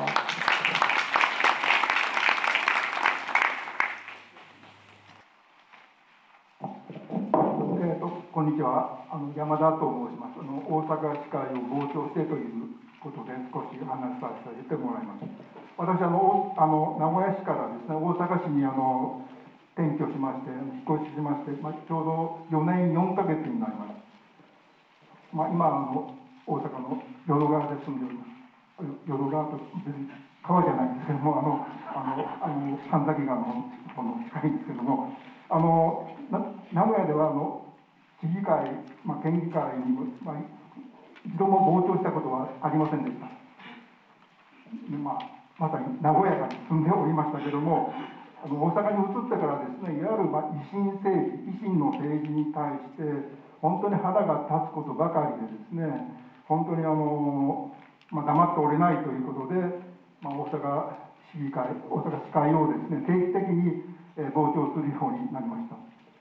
こんにちは。山田と申します。大阪市会を傍聴してということで少し話させてもらいます。私名古屋市からですね、大阪市に転居しまして、引っ越ししまして、ちょうど4年4ヶ月になります。今大阪の淀川で住んでおります。淀川と別に川じゃないんですけども、神崎川のこの近いんですけども、名古屋では市議会、県議会にも、一度も傍聴したことはありませんでした。でまさに和やかに住んでおりましたけども、大阪に移ってからですね、いわゆる維新政治、維新の政治に対して、本当に腹が立つことばかりでですね、本当に黙っておれないということで、大阪市議会、大阪市会をですね、定期的に傍聴するようになりました。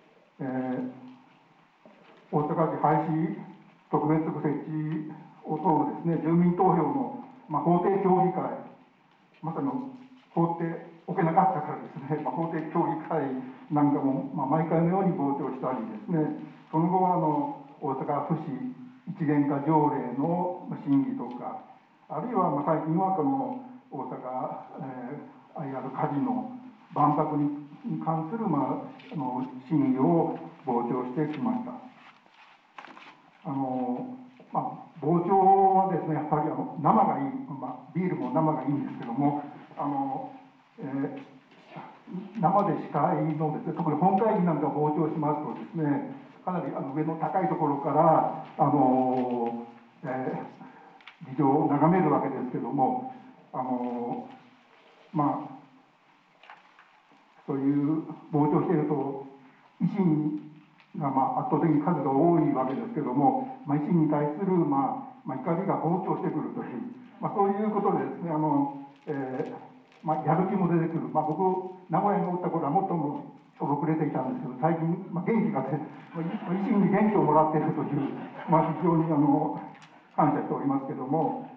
大阪市廃止特別区設置を問うですね、住民投票の、法定協議会、まさに法定置けなかったからですね、法定協議会なんかも、毎回のように傍聴したりですね、その後は大阪府市一元化条例の審議とか、あるいは最近はこの大阪、IR カジノ、万博に関する審議を傍聴してきました。傍聴はですね、やっぱり生がいい、ビールも生がいいんですけども、生で司会のですね、特に本会議なんか傍聴しますとですね、かなり上の高いところから議場を眺めるわけですけども、そういう傍聴していると、維新が圧倒的に数が多いわけですけども、維新に対する怒りが膨張してくるという、そういうことでですね、やる気も出てくる、僕、名古屋におった頃はもっともしょぼくれていたんですけど、最近、元気が出て、維新に元気をもらっているという、非常に感謝しておりますけども、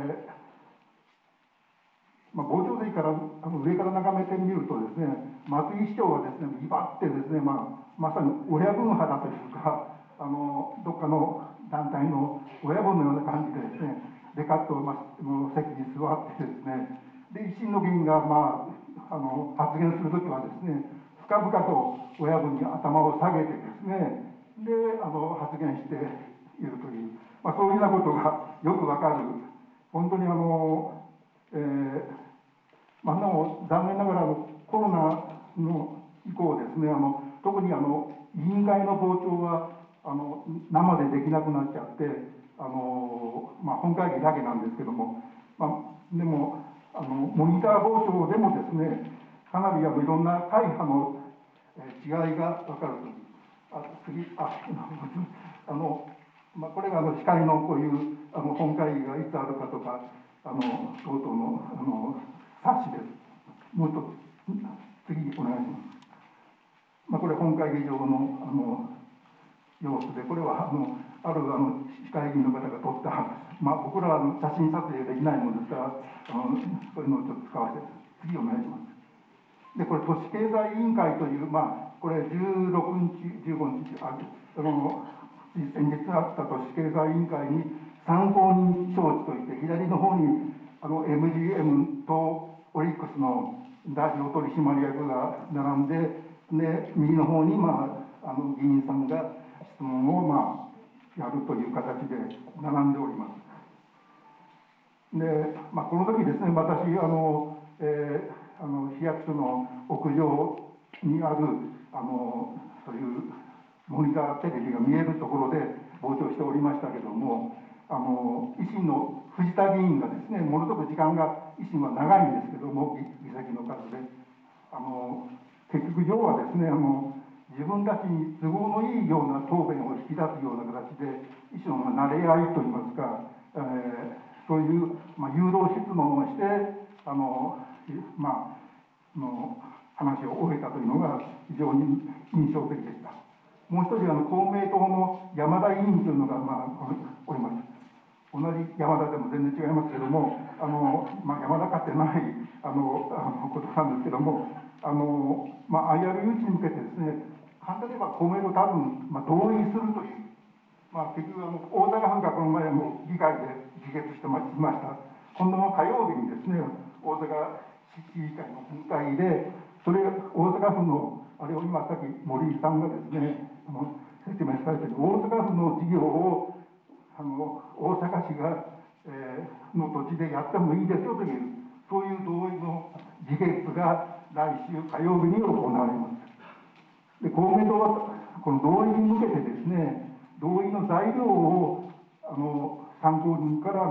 傍聴でいいから上から眺めてみるとですね、松井市長はですね、威張ってですね、まさに親分派だというか、どっかの団体の親分のような感じでですね、でかっと席に座ってですね、で維新の議員が発言するときはですね、深々と親分に頭を下げてですね、で発言しているという、そういうようなことがよくわかる、本当に残念ながらコロナの以降ですね、特に委員会の傍聴は生でできなくなっちゃって、本会議だけなんですけども、でもモニター傍聴でもですね、かなりいろんな会派の違いが分かると。これが司会のこういう本会議がいつあるかとか、等々の冊子です。もう一つ、次お願いします。これ本会議場の様子で、これはある市会議員の方が撮った、僕らは写真撮影できないものですから、そういうのをちょっと使わせて、次お願いします。で、これ都市経済委員会という、これ16日、15日、 先日あった都市経済委員会に参考人招致といって、左の方にMGM とオリックスの代表取締役が並んで、で右の方に、議員さんが質問を、やるという形で並んでおります。で、この時ですね、私市役所の屋上にあるそういうモニターテレビが見えるところで傍聴しておりましたけども、維新の藤田議員がですね、ものすごく時間が維新は長いんですけども、議席の数で結局要はですね、自分たちに都合のいいような答弁を引き出すような形で維新の慣れ合いといいますか、そういう、誘導質問をして話を終えたというのが非常に印象的でした。もう一人公明党の山田委員というのが、おります。同じ山田でも全然違いますけども、山田かってないことなんですけども、IR 誘致に向けてですね、簡単に言えば公明党多分、同意するという、結局大阪府がこの前も議会で議決してました。今度の火曜日にですね、大阪市議会の本会で、それが大阪府のあれを今さっき森井さんがですね説明されている大阪府の事業を大阪市が、の土地でやってもいいですよというそういう同意の議決が来週火曜日に行われます。で公明党はこの同意に向けてですね、同意の材料を参考人から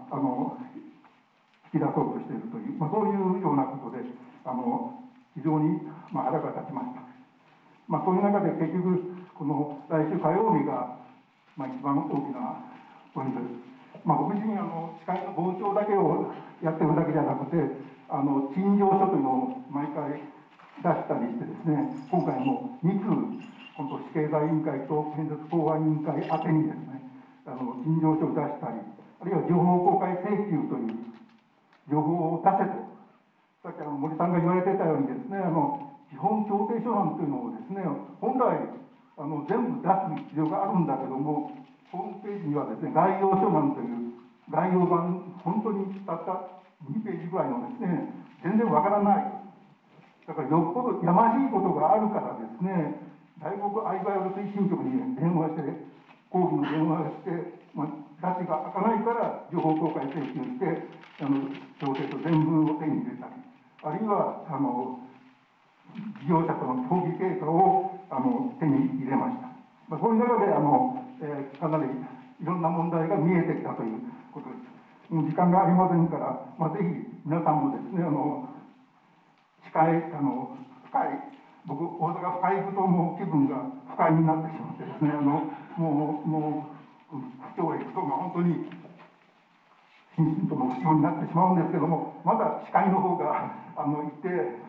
引き出そうとしているという、そういうようなことで非常に腹が立ちました。そういう中で結局この来週火曜日が一番大きなポイントです。僕自身司会の傍聴だけをやってるだけじゃなくて陳情書というのを毎回出したりしてですね、今回も2通今度市経済委員会と建設公安委員会宛てにですね陳情書を出したり、あるいは情報公開請求という情報を出せと。さっき森さんが言われてたようにですね、基本協定書案というのをですね、本来全部出す必要があるんだけども、ホームページにはですね、概要書案という概要版、本当にたった2ページぐらいのですね、全然わからない。だからよっぽどやましいことがあるからですね、大国アイバイオル推進局に電話して、抗議の電話をして、拉致が開かないから情報公開請求して、協定書全文を手に入れたり。あるいは事業者との協議経過を手に入れました。そういう中でかなりいろんな問題が見えてきたということです。もう時間がありませんから、ぜひ皆さんもですね、深い僕大阪深いことも気分が不快になってしまってですね、もう区長へ行くと本当に心身とも不調になってしまうんですけども、まだ司会の方がいて、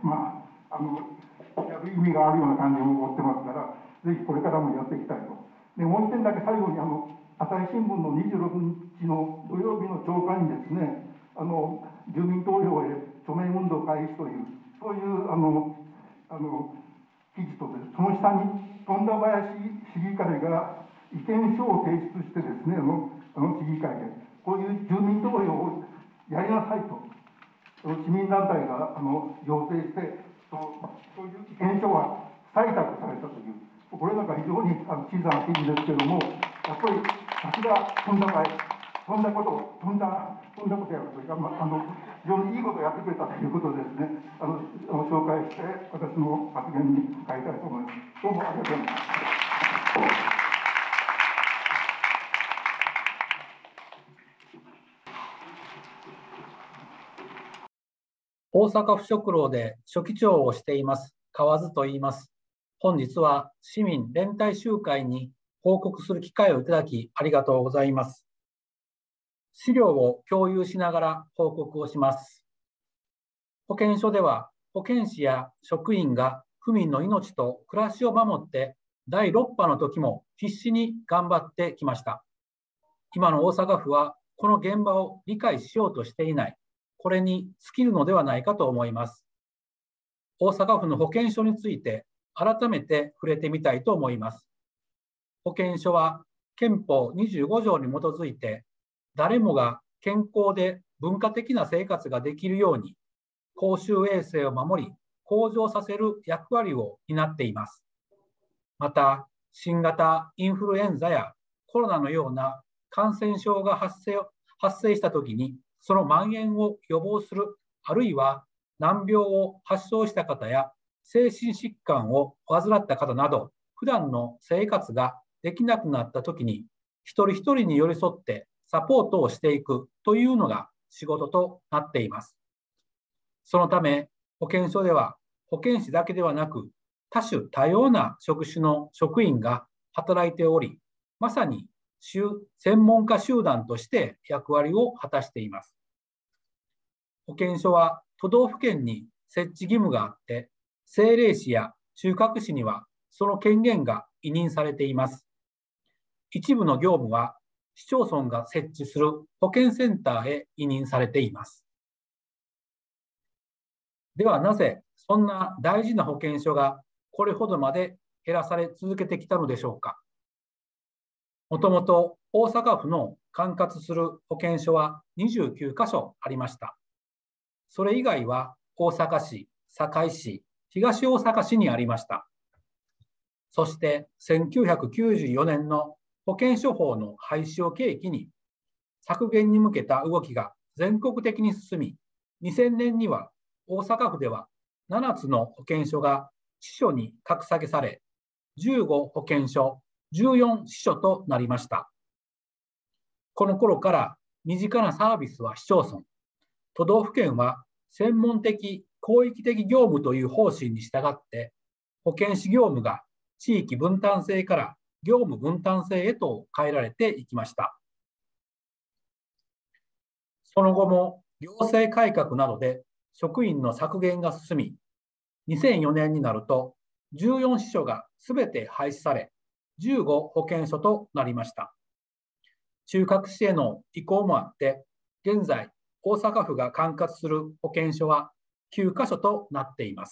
やる意味があるような感じを持ってますから、ぜひこれからもやっていきたいと。でもう一点だけ最後に朝日新聞の26日の土曜日の朝刊にですね、住民投票へ署名運動開始という、そういう記事とです、その下に富田林市議会が意見書を提出してですね、市議会で。こういう住民投票をやりなさいと、市民団体が要請して、そういう意見書が採択されたという、これなんか非常に小さな記事ですけれども、やっぱりさすが富田林、そんなことやるというか、非常にいいことをやってくれたということをですね、紹介して、私の発言に変えたいと思います。どうもありがとうございます。 大阪府食堂で書記長をしています河津と言います。本日は市民連帯集会に報告する機会をいただきありがとうございます。資料を共有しながら報告をします。保健所では保健師や職員が府民の命と暮らしを守って第6波の時も必死に頑張ってきました。今の大阪府はこの現場を理解しようとしていない。これに尽きるのではないかと思います。大阪府の保健所について改めて触れてみたいと思います。保健所は憲法25条に基づいて、誰もが健康で文化的な生活ができるように、公衆衛生を守り、向上させる役割を担っています。また、新型インフルエンザやコロナのような感染症が発生したときに、その蔓延を予防する、あるいは難病を発症した方や精神疾患を患った方など、普段の生活ができなくなったときに、一人一人に寄り添ってサポートをしていくというのが仕事となっています。そのため、保健所では保健師だけではなく、多種多様な職種の職員が働いており、まさに専門家集団として役割を果たしています。保健所は都道府県に設置義務があって、政令市や中核市にはその権限が委任されています。一部の業務は市町村が設置する保健センターへ委任されています。ではなぜそんな大事な保健所がこれほどまで減らされ続けてきたのでしょうか。もともと大阪府の管轄する保健所は29カ所ありました。それ以外は大阪市、堺市、東大阪市にありました。そして1994年の保健所法の廃止を契機に、削減に向けた動きが全国的に進み、2000年には大阪府では7つの保健所が支所に格下げされ、15保健所、14支所となりました。この頃から身近なサービスは市町村、都道府県は専門的・広域的業務という方針に従って、保健師業務が地域分担制から業務分担制へと変えられていきました。その後も行政改革などで職員の削減が進み、2004年になると14支所がすべて廃止され、15保健所となりました。中核市への移行もあって、現在大阪府が管轄する保健所は9カ所となっています。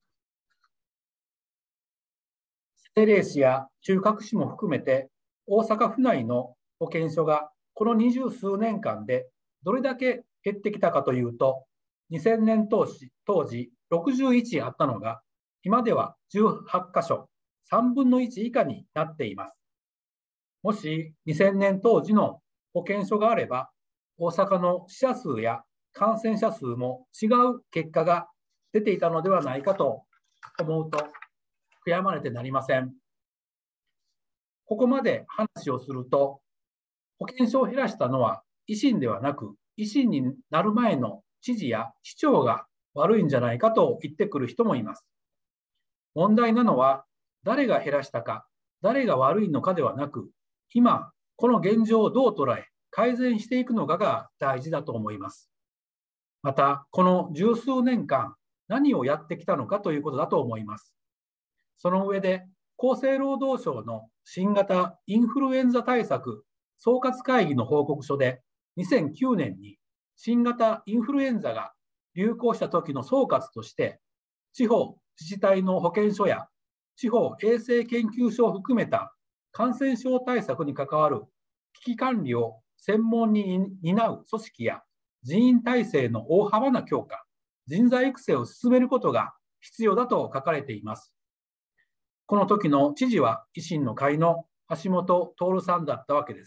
政令市や中核市も含めて大阪府内の保健所がこの20数年間でどれだけ減ってきたかというと、2000年当時61あったのが今では18カ所、3分の1以下になっています。もし2000年当時の保健所があれば、大阪の死者数や感染者数も違う結果が出ていたのではないかと思うと悔やまれてなりません。ここまで話をすると、保健所を減らしたのは維新ではなく、維新になる前の知事や市長が悪いんじゃないかと言ってくる人もいます。問題なのは、誰が減らしたか、誰が悪いのかではなく、今、この現状をどう捉え、改善していくのかが大事だと思います。また、この十数年間、何をやってきたのかということだと思います。その上で、厚生労働省の新型インフルエンザ対策総括会議の報告書で、2009年に新型インフルエンザが流行した時の総括として、地方自治体の保健所や地方衛生研究所を含めた感染症対策に関わる危機管理を専門に担う組織や人員体制の大幅な強化、人材育成を進めることが必要だと書かれています。この時の知事は維新の会の橋本徹さんだったわけです。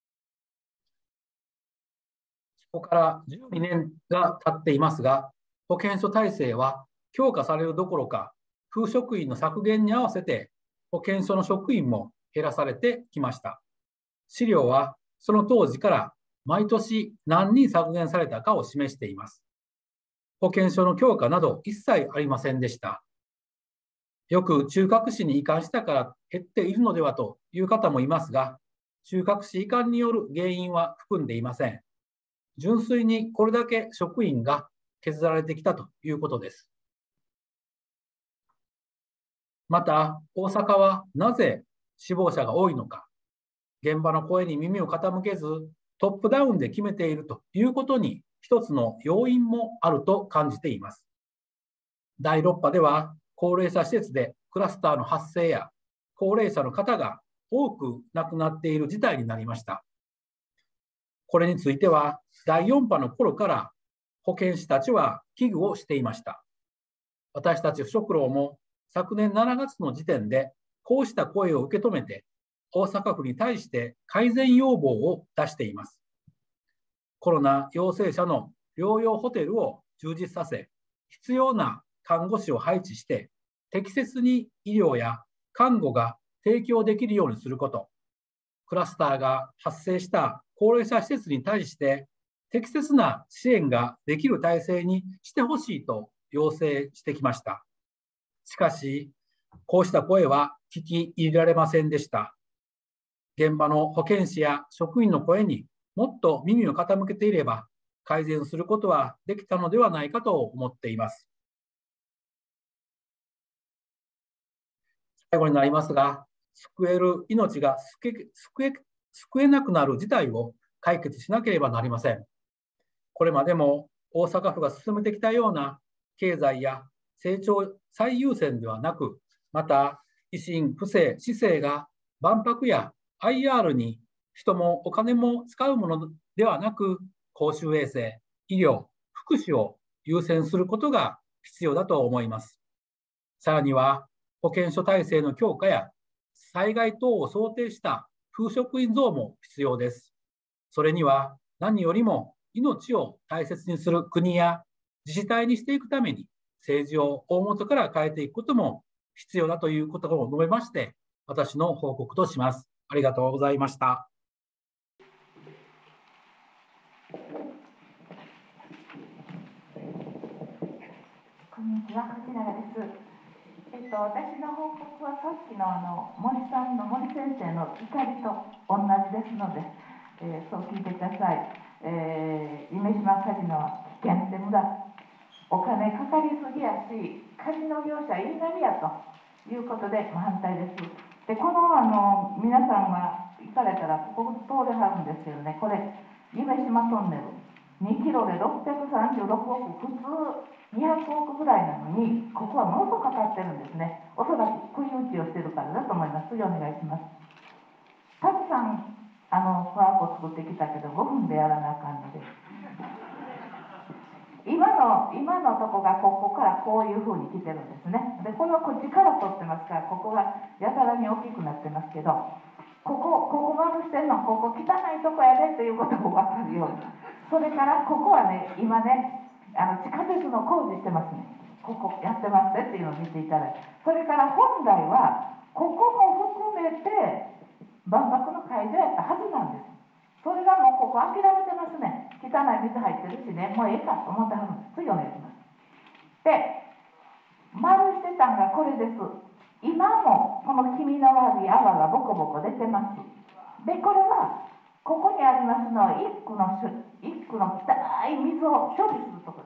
そこから12年が経っていますが、保健所体制は強化されるどころか、府職員の削減に合わせて保健所の職員も減らされてきました。資料はその当時から毎年何人削減されたかを示しています。保健所の強化など一切ありませんでした。よく中核市に移管したから減っているのではという方もいますが、中核市移管による原因は含んでいません。純粋にこれだけ職員が削られてきたということです。また、大阪はなぜ死亡者が多いのか、現場の声に耳を傾けず、トップダウンで決めているということに一つの要因もあると感じています。第6波では、高齢者施設でクラスターの発生や、高齢者の方が多く亡くなっている事態になりました。これについては第4波の頃から保健師たちは危惧をしていました。私たち不食労も昨年7月の時点でこうした声を受け止めて大阪府に対して改善要望を出しています。コロナ陽性者の療養ホテルを充実させ、必要な看護師を配置して適切に医療や看護が提供できるようにすること、クラスターが発生した高齢者施設に対して適切な支援ができる体制にしてほしいと要請してきました。しかし、こうした声は聞き入れられませんでした。現場の保健師や職員の声にもっと耳を傾けていれば改善することはできたのではないかと思っています。最後になりますが、救える命が救えなくなる事態を解決しなければなりません。これまでも大阪府が進めてきたような経済や成長最優先ではなく、また維新、府政、市政が万博や IR に人もお金も使うものではなく、公衆衛生、医療、福祉を優先することが必要だと思います。さらには保健所体制の強化や災害等を想定した風職員増も必要です。それには何よりも命を大切にする国や自治体にしていくために政治を大元から変えていくことも必要だということを述べまして、私の報告とします。ありがとうございました。 こんにちは、藤永です。私の報告はさっきの森先生の怒りと同じですので、そう聞いてください。夢洲カジノは危険で無駄、お金かかりすぎやし、カジノ業者言いなりやということで反対です。で、この皆さんが行かれたらここ通れはるんですけどね、これ夢洲トンネル2キロで636億、普通200億ぐらいなのに、ここはものすごくかかってるんですね。おそらく食い打ちをしてるからだと思います。次お願いします。たくさんパワポ作ってきたけど5分でやらなあかんので、今のとこがここからこういうふうに来てるんですね。で、こっちから取ってますから、ここがやたらに大きくなってますけど、ここ丸してんの、ここ汚いとこやでということを分かるように。それからここはね、今ね、地下鉄の工事してますね。ここやってますねっていうのを見ていただいて、それから本来はここも含めて万博の会場やったはずなんです。それがもうここ諦めてますね。汚い水入ってるしね、もうええかと思ってはるんです。次お願いします。で、丸してたんがこれです。今もこの黄身の悪い泡がボコボコ出てます。で、これはここにありますのは一区の汚い水を処理するところです。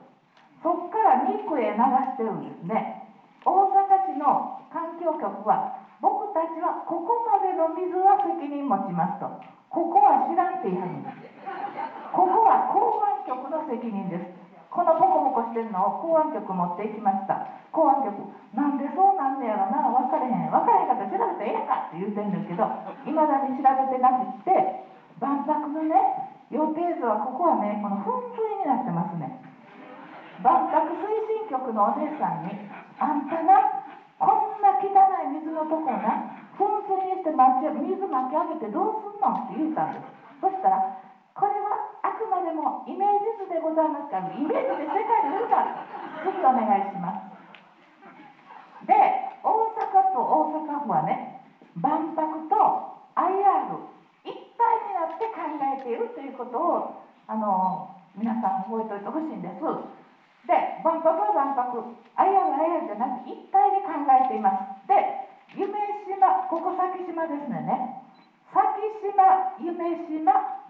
そこから2区へ流してるんですね。大阪市の環境局は、僕たちはここまでの水は責任持ちますと。ここは知らんって言いはるんです。ここは公安局の責任です。このボコボコしてるのを公安局持っていきました。公安局、なんでそうなんねやろな、分かれへんかったら調べてええかって言うてんねんけど、いまだに調べてなくって、万博のね、予定図はここはね、この噴水になってますね。万博推進局のお姉さんに、あんたな、こんな汚い水のとこな、噴水にして水巻き上げてどうすんのって言ったんです。そしたら、これはあくまでもイメージ図でございますから、イメージで世界に売るから、次お願いします。で、大阪と大阪府はね、万博と IR、一体になって考えているということを皆さん覚えておいてほしいんです。で、万博は万博、IR は IR じゃなく一体で考えています。で、夢洲、ここ先島ですね。先島、夢洲、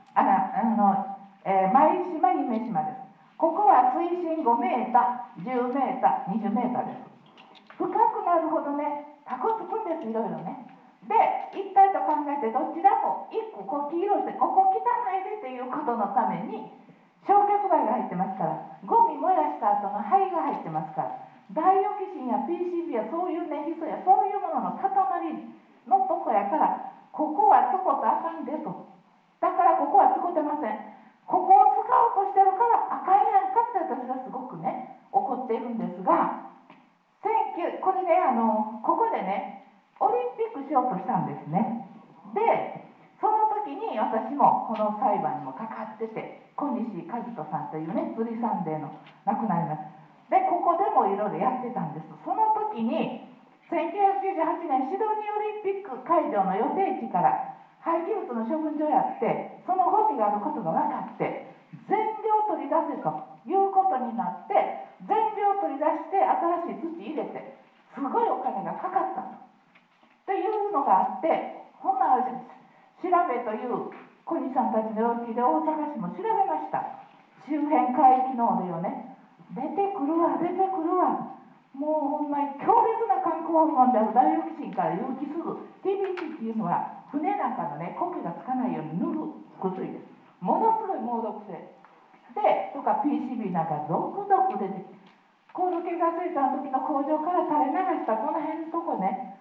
舞島、夢洲です。ここは水深5メーター、10メーター、20メーターです。深くなるほどね、タコつくんです、いろいろね。で、一体と考えて、どちらも一個こう黄色いして、ここ汚いでということのために、焼却灰が入ってますから、ゴミ燃やした後の灰が入ってますから、ダイオキシンや PCB やそういうね、ヒ素やそういうものの塊のとこやから、こここは使うとあかんでと。だからここは使ってません。ここを使おうとしてるからあかんやんかって私はすごくね怒っているんですが、これねここでねオリンピックしようとしたんですね。でその時に私もこの裁判にもかかってて、小西和人さんというね釣りサンデーの亡くなります。でここでもいろいろやってたんです。その時に1998年シドニーオリンピック会場の予定地から廃棄物の処分場やって、そのゴミがあることが分かって全量取り出せということになって、全量取り出して新しい土入れてすごいお金がかかったというのがあって、ほんなら調べという小西さんたちの要求で大阪市も調べました。周辺海域のでよね、出てくるわ出てくるわ、もうほんまに強烈な観光本であるダイオキシンから有機する TBC っていうのは船なんかのね苔がつかないように塗る薬です。ものすごい猛毒性でとか PCB なんか続々出てきて、高度経済成長の時の工場から垂れ流したこの辺のとこね、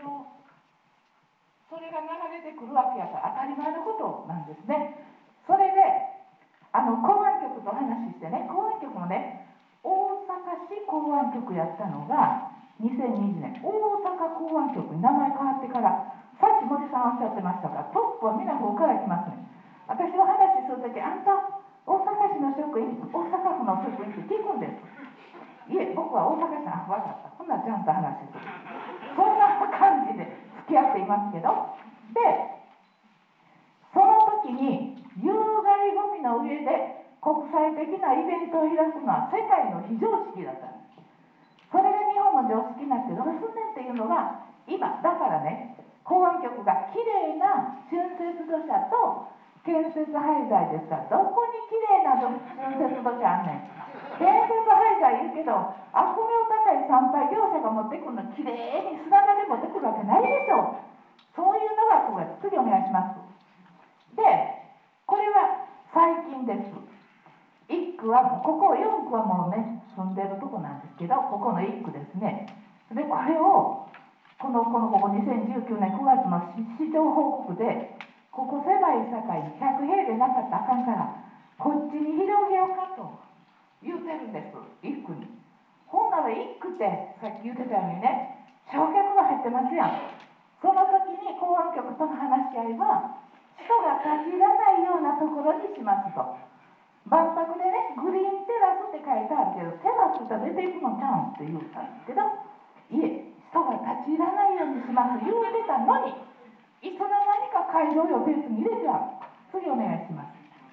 それが流れてくるわけやから当たり前のことなんですね。それで公安局と話してね、公安局もね大阪市公安局やったのが2020年大阪公安局に名前変わってから、さっき森さんおっしゃってましたがトップは皆方から来ますね。私は話するとき、あんた大阪市の職員、大阪府の職員って聞くんです。いえ、僕は大阪市の、分かった、ほんならちゃんと話する。そんな感じで付き合っていますけど、でその時に有害ゴミの上で国際的なイベントを開くのは世界の非常識だったんです。それが日本の常識になってどうすんねんっていうのが今だからね、公安局がきれいな春節土砂と建設廃材ですから、どこにきれいな春節土砂あんねん。建設廃材言うけど悪名高い産廃業者が持ってくるのきれいに砂だけ持ってくるわけないでしょう。そういうのがこれ次お願いします。でこれは最近です。1区はここ4区はもうね住んでるとこなんですけど、ここの1区ですね。でこれをここ2019年9月の市長報告で、ここ狭い境に100平米なかったらあかんからこっちに広げようかと言うてるんです、1区に。ほんなら1区ってさっき言ってたようにね焼却が入ってますやん。その時に公安局との話し合いは人が立ち入らないようなところにしますと。万博でねグリーンテラスって書いてあるけど、テラスって出ていくのちゃうんって言うたんですけど、いえ人が立ち入らないようにします言うてたのに、いつの間にか会場予定地に入れてある。次お願いします。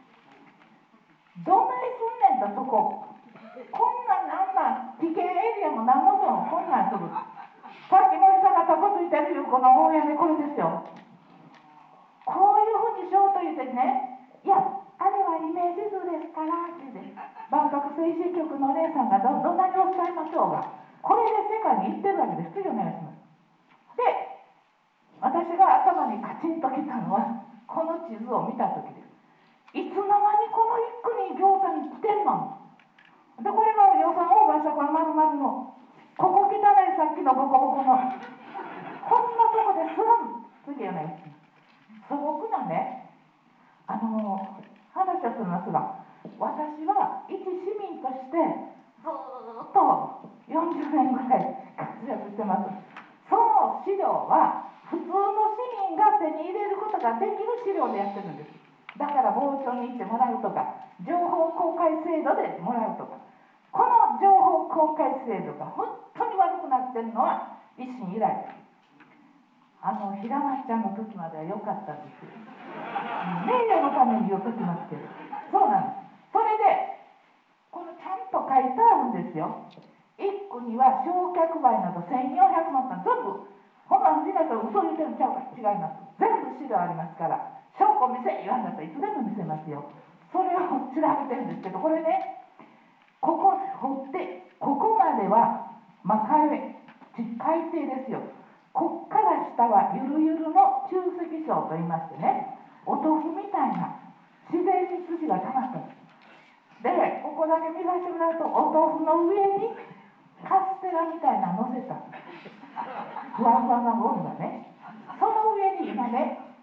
どないすんねんと、そここんなん危険エリアも何もこんなんする。さっき森さんがタコついてるいうこの大屋根これですよ。こういうふうにしようと言ってね、いやあれはイメージ図ですからって言って万博推進局のお姉さんがどんなにおっしゃいましょうが、これで世界に行ってるわけです。次お願いします。で私が頭にカチンときたのはこの地図を見た時です。いつの間にこの一区に餃子に来てんので、これが予算オーバーしたこの丸々のここ汚いさっきのボコボコのこんなとこでするん。次お願いします。素朴なね話をするんですが、私は一市民としてずっと40年ぐらい活躍してます。その資料は普通の市民が手に入れることができる資料でやってるんです。だから傍聴に行ってもらうとか情報公開制度でもらうとか、この情報公開制度が本当に悪くなってるのは維新以来です。平松ちゃんの時までは良かったんですよ。名誉のために言うときますけど、そうなんです。それでこのちゃんと書いてあるんですよ。1区には焼却灰など1400万トン、全部ほんま皆さん嘘言ってるんちゃうか、違います。全部資料ありますから、証拠見せ言わんだったらいつでも見せますよ。それを調べてるんですけど、これねここ掘ってここまでは海底ですよ。こっから下はゆるゆるの中積層といいましてね、お豆腐みたいな自然に土が溜まったんです。でここだけ見させてもらうと、お豆腐の上にカステラみたいなの乗せたふわふわなゴムがね、その上に今ね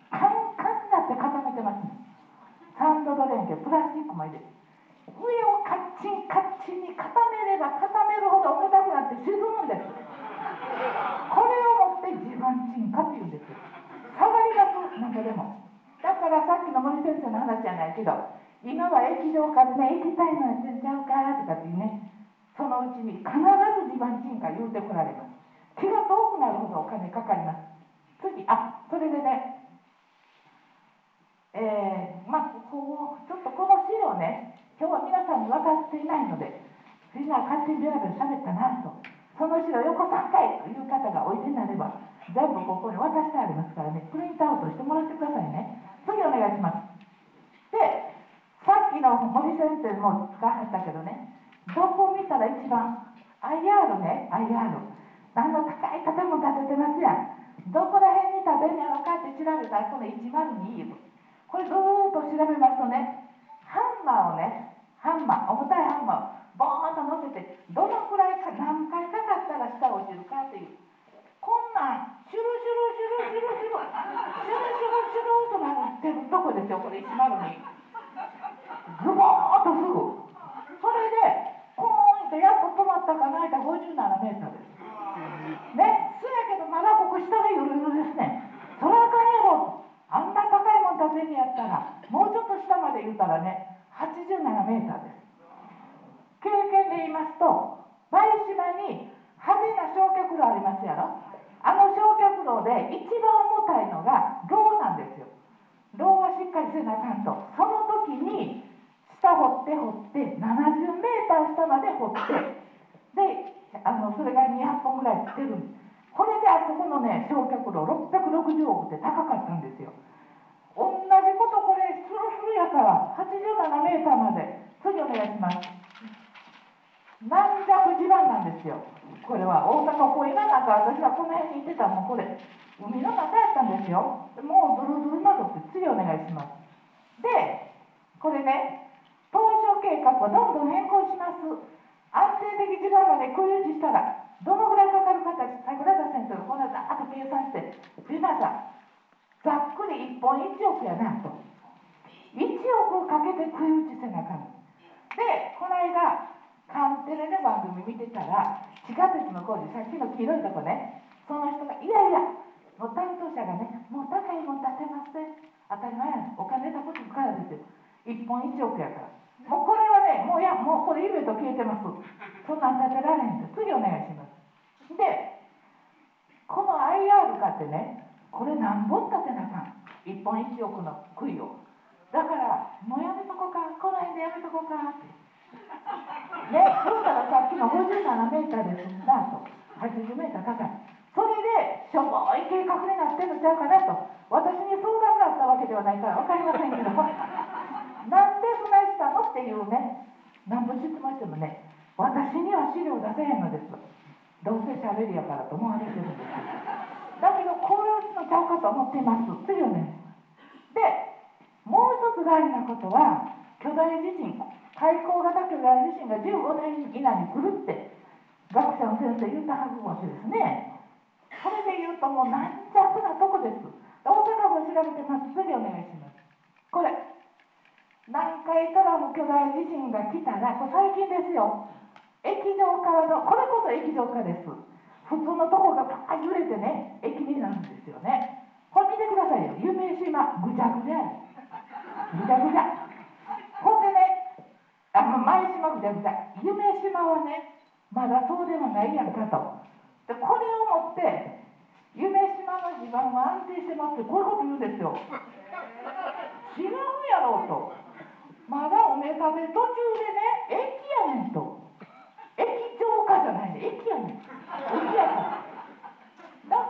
んけどプラスチックもいいです。上をカッチンカッチンに固めれば固めるほど重たくなって沈むんです。これをもって地盤沈下っていうんですよ。下がりますなんかでも。だからさっきの森先生の話じゃないけど、今は液状化でね、液体のやつちゃうかとかっていうね、そのうちに必ず地盤沈下言うてこられます。気が遠くなるほどお金かかります。次、それでね、ちょっとこの資料ね、今日は皆さんに分かっていないので、みんな勝手にベラベラ喋ったなと、その資料横3回という方がおいでになれば、全部ここに渡してありますからね、プリントアウトしてもらってくださいね。次お願いします。で、さっきの森先生も使わはったけどね、どこ見たら一番 IR ね、IR、高い建物建ててますやん。どこら辺に建てんやろかって調べたら、この102、これずーっと調べますとね、ハンマーをね、重たいハンマーをボーンと乗せて、どのくらいか、何回かかったら下落ちるかっていう、こんなんシュルシュルシュルシュルシュルシュルシュルシュルとなってるとこですよ、これ102。ズボーンとすぐ。それで、コーンってやっと止まったかな、57メーターです。ね、そやけどまだここ下がゆるゆるですね。そらあかんやろ。あんな高いもん建てんやったら、もうちょっと下まで言うたらね、87メーターです。経験で言いますと、舞島に派手な焼却炉ありますやろ。あの焼却炉で一番重たいのが炉なんですよ。炉はしっかりせなあかんと。その時に下掘って70メーター下まで掘って、で、それが200本ぐらい出るんです。これであそこのね、焼却炉660億って高かったんですよ。同じことこれスルスルやから87メーターまで。次お願いします。軟弱地盤なんですよ。これは大阪こう今なんか私はこの辺にいてたらもうこれ海の中やったんですよ。もうズルズルなどって次お願いします。で、これね、当初計画をどんどん変更します。安定的地盤まで区有地したらどのぐらいかかるかって桜田先生がこんなざーっと計算して、皆さんざっくり1本1億やなと。1億かけて区有地せなあかん。で、この間カンテレの番組見てたら、地下鉄の工事、さっきの黄色いとこね、その人がいやいや、もう担当者がね、もう高いもん建てません、当たり前やん、お金たことからですよ、1本1億やから、もうこれはね、もうこれ夢と消えてます。そんなん建てられへんって。次お願いします。で、この IR かってね、これ何本建てなあかん、1本1億の杭を。だからもうやめとこうか、この辺でやめとこうかってね、そうしたらさっきの57メーターで済んだと、80メーター高い、それでしょぼい計画になってるんちゃうかなと。私に相談があったわけではないから分かりませんけどなんでそないしたのっていうね、何度質問してもね、私には資料出せへんのです。どうせ喋りやからと思われてるんです。だけどこういうのちゃうかと思っています。次はね、でもう一つ大事なことは、巨大地震、海溝型巨大地震が15年以内に来るって学者の先生言ったはずわけですね。それで言うともう軟弱なとこです。大阪府調べてます。次お願いします。これ南海トラフ巨大地震が来たら、これ最近ですよ、液状化の、これこそ液状化です。普通のとこがパーッ揺れてね、液になるんですよね。これ見てくださいよ、夢島ぐちゃぐちゃや。ぐちゃぐちゃ。ほんでね、前島ぐちゃぐちゃ。夢島はね、まだそうではないやんかと。で、これをもって、夢島の地盤は安定してますって、こういうこと言うんですよ。違うやろうと。まだおめ食べ途中でね、駅やねんと。駅長化じゃないね、駅やねん。駅やから。だから、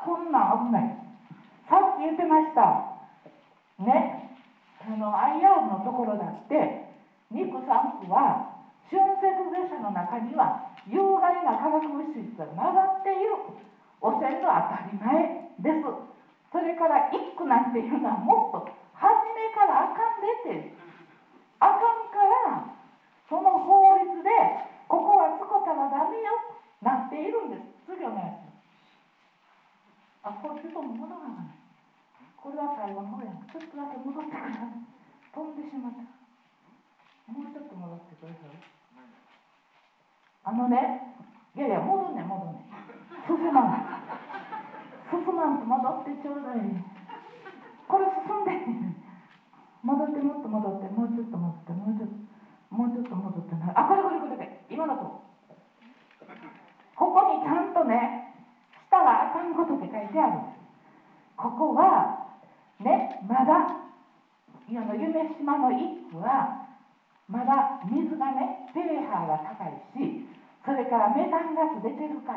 こんなん危ない。さっき言ってました。ね。IR のところだって2区3区は春節列車の中には有害な化学物質が混ざっている、汚染の当たり前です。それから1区なんていうのはもっと初めからあかんでって、あかんからその法律でここは使ったらダメよなっているんです。次お願いします。これちょっと戻らない。これは最後の方やん。ちょっとだけ戻ってください。 飛んでしまった。もうちょっと戻ってください。いやいや、戻んねん。進まんと戻ってちょうだい。これ進んで戻って、もっと戻って、もうちょっと戻って、もうちょっと戻ってな。これ。今のとここにちゃんとね、したらあかんことって書いてあるんです。ここはね、まだ夢島の一区はまだ水がね、pHが高いし、それからメタンガス出てるから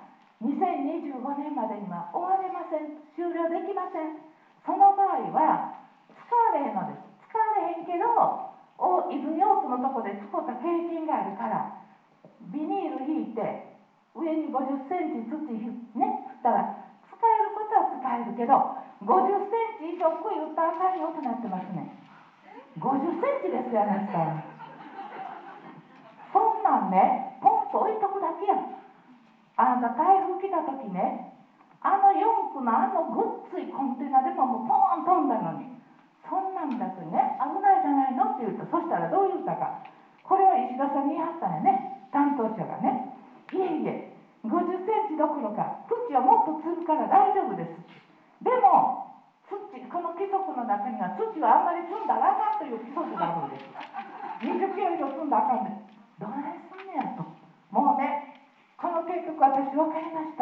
、2025年までには終われません、終了できません。その場合は使われへんのです。使われへんけど、泉大津のとこで使った経験があるから、ビニール引いて上に50センチ土ね、振ったら使えることは使えるけど、50センチ以上杭打ったらあかんよとなってますね。50センチですよ、あなた。そんなんね、ポンと置いとくだけやん。あなた台風来た時ね、4区のごっついコンテナでももうポーン飛んだのに、そんなんだとね、危ないじゃないのって言うと、そしたらどう言ったか。これは石田さんに言いはったんやね、担当者がね。いえいえ、50センチどころか土はもっと積むから大丈夫です。でもこの規則の中には土はあんまり積んだらあかんという規則があるんです。20キロ以上積んだらあかんです。どないすんねやと。もうね、この計画私分かりました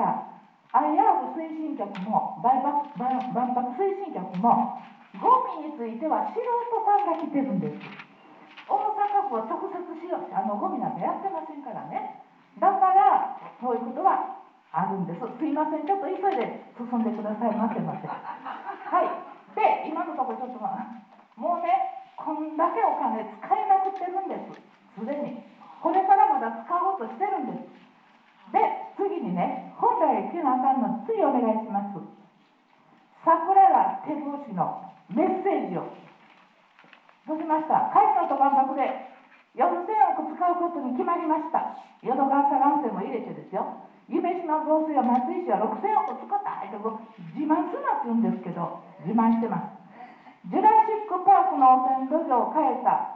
。IR 推進局も万博推進局もゴミについては素人さんが来てるんです。大阪府は直接ゴミなんてやってませんからね。だからそういうことはあるんです。すいません、ちょっと急いで進んでくださいませ。はい。で、今のところちょっともうね、こんだけお金使いまくってるんです。すでに。これからまだ使おうとしてるんです。で、次にね、本来行けなあかんの、次お願いします。桜田照夫氏のメッセージを。どうしました？カジノと万博で4000億使うことに決まりました。淀川左岸線も入れてですよ。夢島造成は松井市は6000億使ったって自慢すなって言うんですけど、自慢してます。ジュラシックパークの汚染土壌を変えた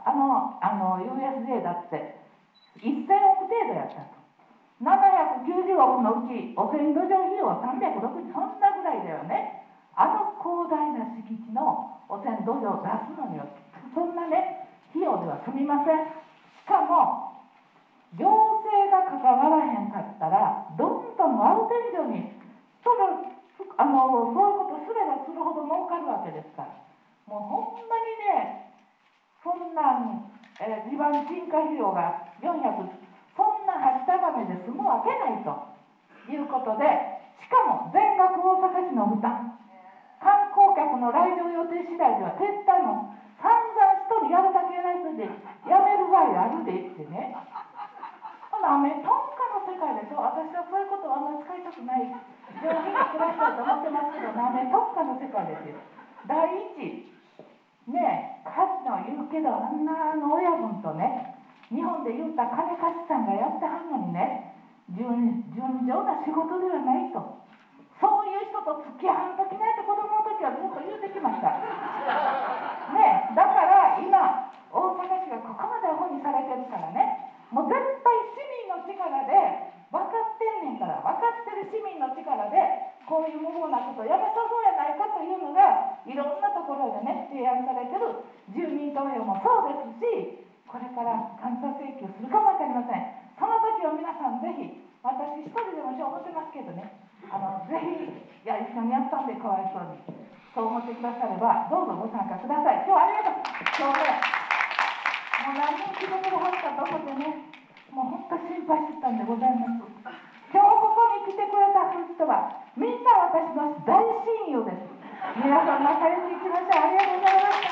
USJ だって1000億程度やったと。790億のうち汚染土壌費用は360、そんなぐらいだよね。広大な敷地の汚染土壌を出すのにはそんなね、費用では済みません。しかも行政が関わらへんかったらどんどんある程度にそういうことすればするほど儲かるわけですから、もうほんまにね、そんなん地盤沈下費用が400、そんなはした金で済むわけないということで、しかも全額大阪市の負担、観光客の来場予定次第では撤退も散々一人やるだけやらないとでやめる場合あるでってね。アメトンカの世界でしょ。私はそういうことはあんまり使いたくない上品に暮らしたいと思ってますけど、アメトンカの世界ですよ。第一ねえ、カジノ言うけど、あんな親分とね、日本で言った金貸しさんがやってはんのにね、順調な仕事ではないと。そういう人と付き合わんときないと子供の時はずっと言うてきました。ねえ、だから今、大阪市がここまでアホにされてるからね、もう絶対市民の力で分かってんねんから、分かってる市民の力でこういう無謀なことをやめさそうやないかというのがいろんなところでね提案されてる住民投票もそうですし、これから監査請求するかもわかりません。その時は皆さんぜひ、私一人でもし思ってますけどね、ぜひ、いや一緒にやったんでかわいそうにそう思ってくださればどうぞご参加ください。今日はありがとう。今日ね、もう何人来てくれはったと思ってね、もう本当心配してたんでございます。今日ここに来てくれた人はみんな私の大親友です。皆さん仲良くいきましょう。ありがとうございました。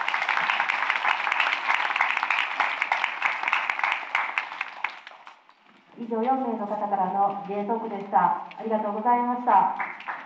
以上4名の方からの芸トークでした。ありがとうございました。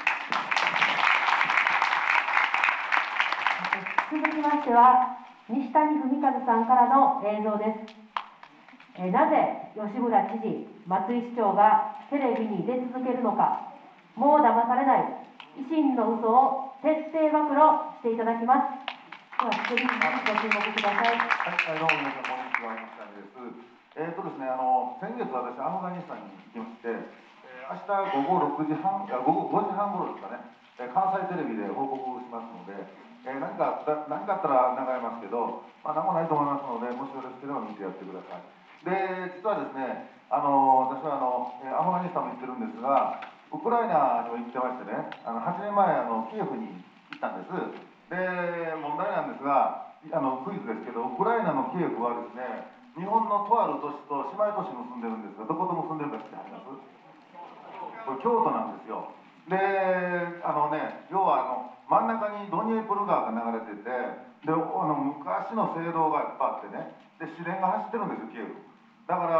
続きましては西谷文和さんからの映像です。なぜ吉村知事、松井市長がテレビに出続けるのか、もう騙されない維新の嘘を徹底暴露していただきます。 はスクリーンにご注目ください。 はい、どうも皆さん、こんにちは、西谷です。ですね、先月私、アフガニスタンに行きまして、明日午後5時半頃ですかね、関西テレビで報告しますので、何かあったら流れますけど、何もないと思いますので、もしよろしければ見てやってください。で、実はですね、私はアフガニスタンも行ってるんですが、ウクライナにも行ってましてね、8年前、キエフに行ったんです。で、問題なんですが、クイズですけど、ウクライナのキエフはですね、日本のとある都市と姉妹都市結んでるんですが、どこと結んでるか知ってあります？これ京都なんですよ。で、要は真ん中にドニエプル川が流れてて、で、昔の聖堂がいっぱいあってね、で、市電が走ってるんですよ、キエフ。だから、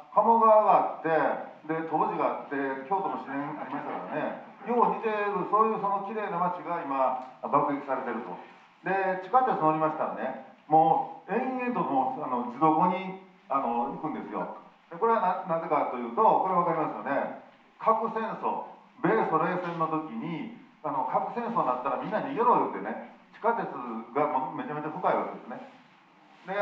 鴨川があって、で、東寺があって、京都の市電ありましたからね、よう似てる、そういうその綺麗な街が今、爆撃されてると。で、地下鉄乗りましたらね、もう延々ともう地底に行くんですよ。でこれはなぜかというと、これ分かりますよね。核戦争、米ソ冷戦の時に核戦争になったらみんな逃げろ言うてね、地下鉄がめちゃめちゃ深いわけですね。で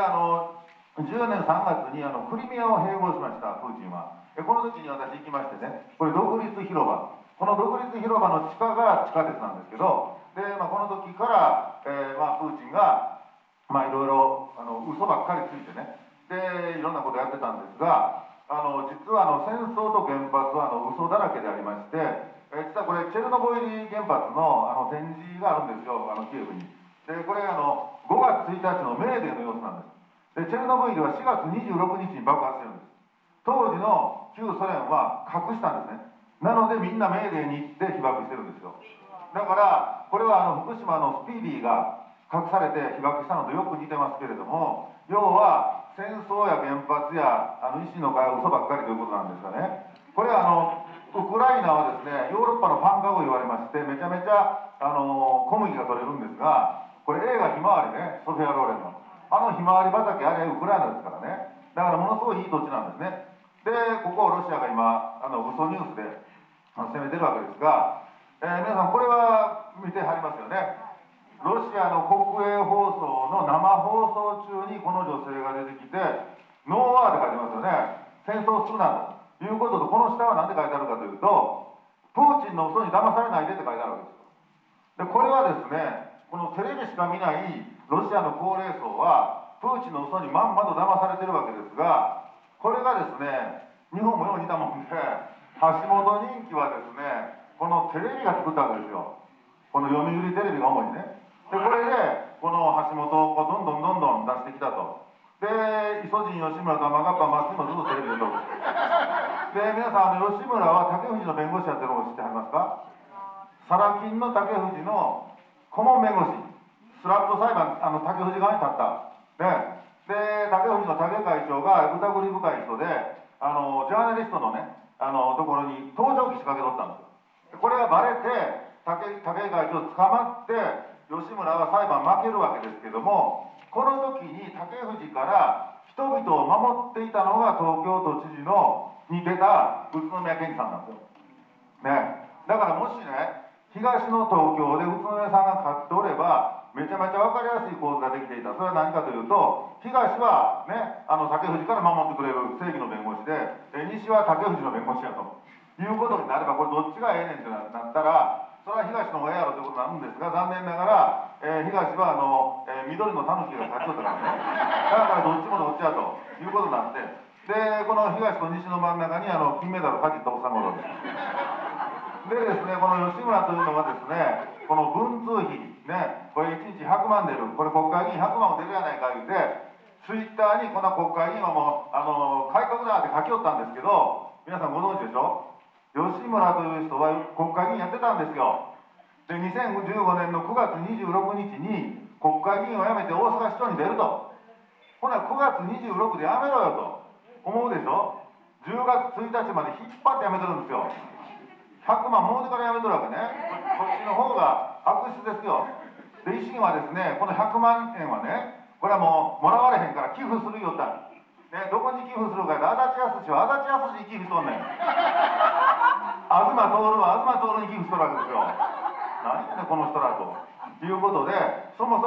10年3月にクリミアを併合しました、プーチンは。この時に私行きましてね、これ独立広場、この独立広場の地下が地下鉄なんですけど、で、この時から、プーチンがいろいろ嘘ばっかりついてね、でいろんなことやってたんですが、実は戦争と原発は嘘だらけでありまして、実はこれチェルノブイリ原発の展示があるんですよ、キエフに。でこれ5月1日のメーデーの様子なんです。でチェルノブイリは4月26日に爆発してるんです。当時の旧ソ連は隠したんですね。なのでみんなメーデーに行って被爆してるんですよ。だからこれは福島のスピーディーが隠されて被爆したのとよく似てますけれども、要は戦争や原発や維新の会は嘘ばっかりということなんですがね、これウクライナはですね、ヨーロッパのパンかご言われまして、めちゃめちゃ小麦が取れるんですが、これ映画ひまわりね、ソフィア・ローレンのひまわり畑、あれウクライナですからね。だからものすごいいい土地なんですね。でここをロシアが今嘘ニュースで攻めてるわけですが、皆さんこれは見てはりますよね。ロシアの国営放送の生放送中にこの女性が出てきて、ノーワーって書いてますよね。戦争するなということと、この下は何て書いてあるかというと、プーチンの嘘に騙されないでって書いてあるわけです。でこれはですね、このテレビしか見ないロシアの高齢層はプーチンの嘘にまんまと騙されてるわけですが、これがですね、日本もよう似たもんで、橋本人気はですね、このテレビが作ったわけですよ。この読売テレビが主にね。でこれでこの橋本をどんどん出してきたと。でイソジン、吉村、玉川、松井もずっとテレビで撮る。で皆さん吉村は竹藤の弁護士やってるのを知ってはりますか？サラ金の竹藤の顧問弁護士、スラップ裁判竹藤側に立った。で竹藤の竹会長が疑り深い人で、ジャーナリストのねところに盗聴器仕掛けとったんですよ。これがバレて竹会長捕まって、吉村は裁判負けるわけですけども、この時に竹藤から人々を守っていたのが東京都知事に出た宇都宮健児さんなんですよ。だからもしね、東の東京で宇都宮さんが勝っておれば、めちゃめちゃ分かりやすい構図ができていた。それは何かというと、東はね、竹藤から守ってくれる正義の弁護士で、西は竹藤の弁護士やということになれば、これどっちがええねんってなったら、それは東の方がええやろということになるんですが、残念ながら、東は緑のタヌキが勝ち取ったからね、だからどっちもどっちやということになって、でこの東と西の真ん中に金メダルをかじった幼頃です。でですね、この吉村というのはですね、この文通費ね、これ1日100万出る、これ国会議員100万も出るやないか言うて、ツイッターにこんな国会議員はもう改革だって書きよったんですけど、皆さんご存知でしょ。吉村という人は国会議員やってたんですよ。で2015年の9月26日に国会議員を辞めて大阪市長に出ると。ほな9月26で辞めろよと思うでしょ。10月1日まで引っ張って辞めてるんですよ。100万もうてから辞めとるわけね。こっちの方が悪質ですよ。で維新はですね、この100万円はね、これはもうもらわれへんから寄付するよったね、どこに寄付するかで、足立康は足立康に寄付しとんねん。東徹は東徹に寄付しとるわけですよ。何やねんこの人らということで、そもそも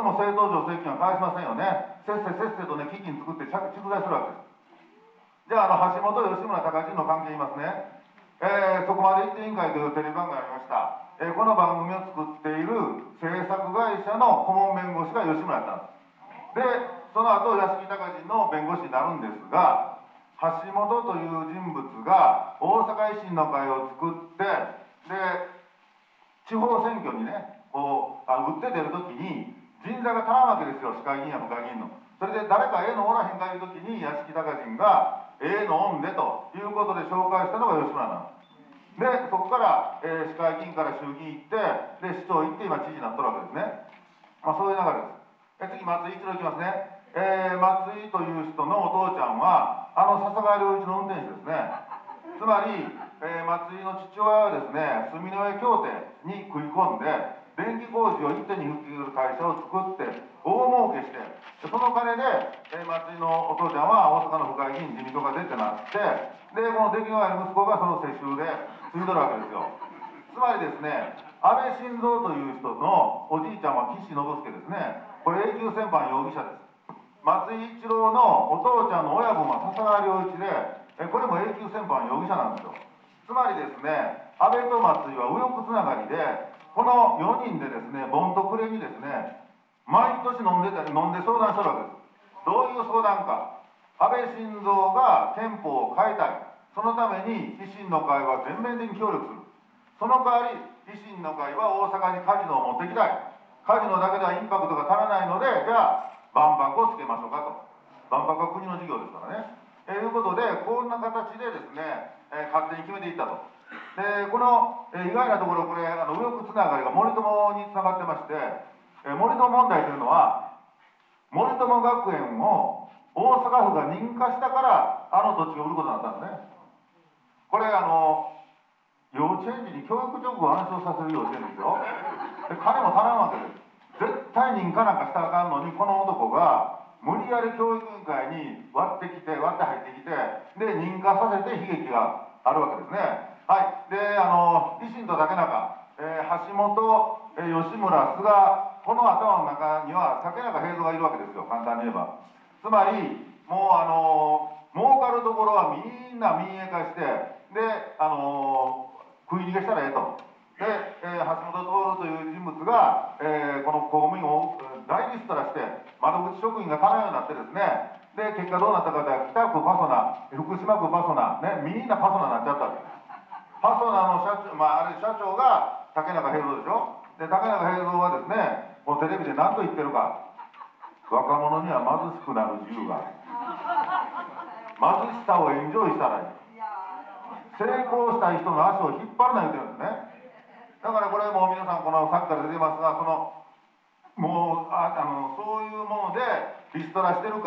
も政党助成金は返しませんよね。せっせとね、基金作って蓄財するわけです。じゃあ、橋本、吉村、高人の関係言いますね。そこまで言って委員会というテレビ番組がありました。この番組を作っている制作会社の顧問弁護士が吉村だったんです。で、その後、屋敷隆人の弁護士になるんですが、橋本という人物が大阪維新の会を作って、で、地方選挙にね、打って出るときに、人材が足らんわけですよ、市会議員や部会議員の。それで誰かのおらへんかいうときに、屋敷隆人がのおんでということで紹介したのが吉村なんです。で、そこから、市会議員から衆議院行って、で、市長行って、今、知事になっとるわけですね。そういう流れです。次、松井一郎いきますね。松井という人のお父ちゃんは、笹川良一の運転手ですね。つまり、松井の父親はですね、住之江協定に食い込んで、電気工事を一手に復旧する会社を作って、大儲けして、その金で、松井のお父ちゃんは大阪の府会議員、自民党が出てなって、で、この出来の悪い息子がその世襲で継いどるわけですよ。つまりですね、安倍晋三という人のおじいちゃんは岸信介ですね。これ永久戦犯容疑者です。松井一郎のお父ちゃんの親分は笹川良一で、これも永久戦犯容疑者なんですよ。つまりですね、安倍と松井は右翼つながりで、この4人でですね、ボンと暮れにですね、毎年飲んで相談してるわけです。どういう相談か。安倍晋三が憲法を変えたい。そのために維新の会は全面的に協力する。その代わり、維新の会は大阪にカジノを持ってきたい。カジノだけではインパクトが足らないので、じゃあ、万博をつけましょうかと。万博は国の事業ですからね。いうことで、こんな形でですね、勝手に決めていったと。で、この、意外なところ、これ、右翼つながりが森友につながってまして、森友問題というのは、森友学園を大阪府が認可したから、土地を売ることになったんですね。これ、幼稚園児に教育直後を暗唱させる幼稚園ですよ。で、金も足らんわけです。絶対認可なんかしたらあかんのに、この男が無理やり教育委員会に割って入ってきて、で、認可させて悲劇があるわけですね。はい。で、維新と竹中、橋本、吉村、菅、この頭の中には竹中平蔵がいるわけですよ、簡単に言えば。つまり、もう、儲かるところはみんな民営化して、で、食い逃げしたらええと。で、橋本徹という人物が、この公務員を大リストラして、窓口職員が足らんようになってですね、で、結果どうなったかというと、北区パソナ、福島区パソナ、ね、みんなパソナになっちゃったわけです。パソナの社長、あれ社長が竹中平蔵でしょ。で、竹中平蔵はですね、もうテレビで何と言ってるか、若者には貧しくなる自由がある。貧しさをエンジョイしたらいい。成功したい人の足を引っ張るな言ってるんですね。だからこれもう皆さん、このさっきから出てますが、もうそういうものでリストラしてるから、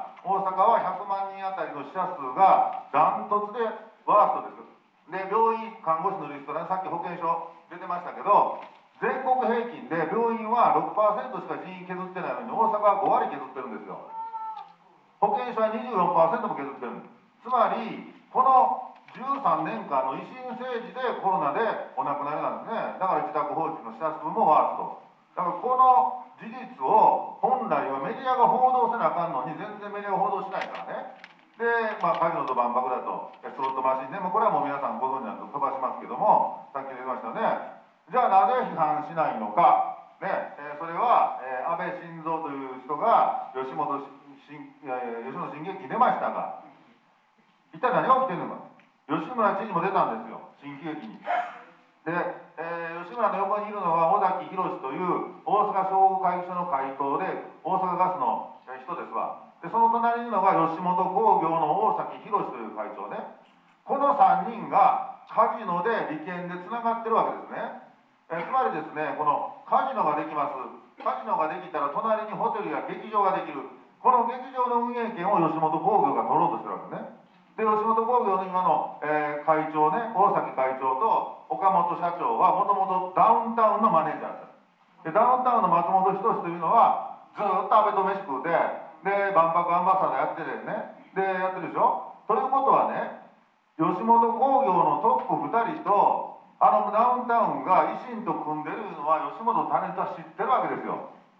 大阪は100万人あたりの死者数がダントツでワーストです。で、病院、看護師のリストラ、さっき保険証出てましたけど、全国平均で病院は 6% しか人員削ってないのに、大阪は5割削ってるんですよ。保険証は 24% も削ってるんです。つまり、この13年間の維新政治でコロナでお亡くなりなんですね。だから自宅放置の死者数もワースト。だからこの事実を本来はメディアが報道せなあかんのに、全然メディアが報道しないからね。で、カジノと万博だと、スロットマシンね、これはもう皆さんご存知なんで飛ばしますけども、さっき出ましたね。じゃあなぜ批判しないのか。ね、それは、安倍晋三という人が吉本新喜劇に出ましたが、一体何が起きてるのか。吉村知事も出たんですよ、新喜劇に。で、吉村の横にいるのは尾崎宏という大阪商工会議所の会頭で、大阪ガスの人ですわ。で、その隣にいるのが吉本興業の大崎宏という会長ね。この3人がカジノで利権でつながってるわけですね。つまりですね、このカジノができます。カジノができたら隣にホテルや劇場ができる。この劇場の運営権を吉本興業が取ろうとしてるわけですね。で、吉本興業の今の、会長ね、大崎会長と岡本社長はもともとダウンタウンのマネージャーです。で、ダウンタウンの松本人志というのは、ずっと安倍と飯食うて、で、万博アンバサダーやってるね。で、やってるでしょ。ということはね、吉本興業のトップ2人と、ダウンタウンが維新と組んでるのは吉本タレントは知ってるわけですよ。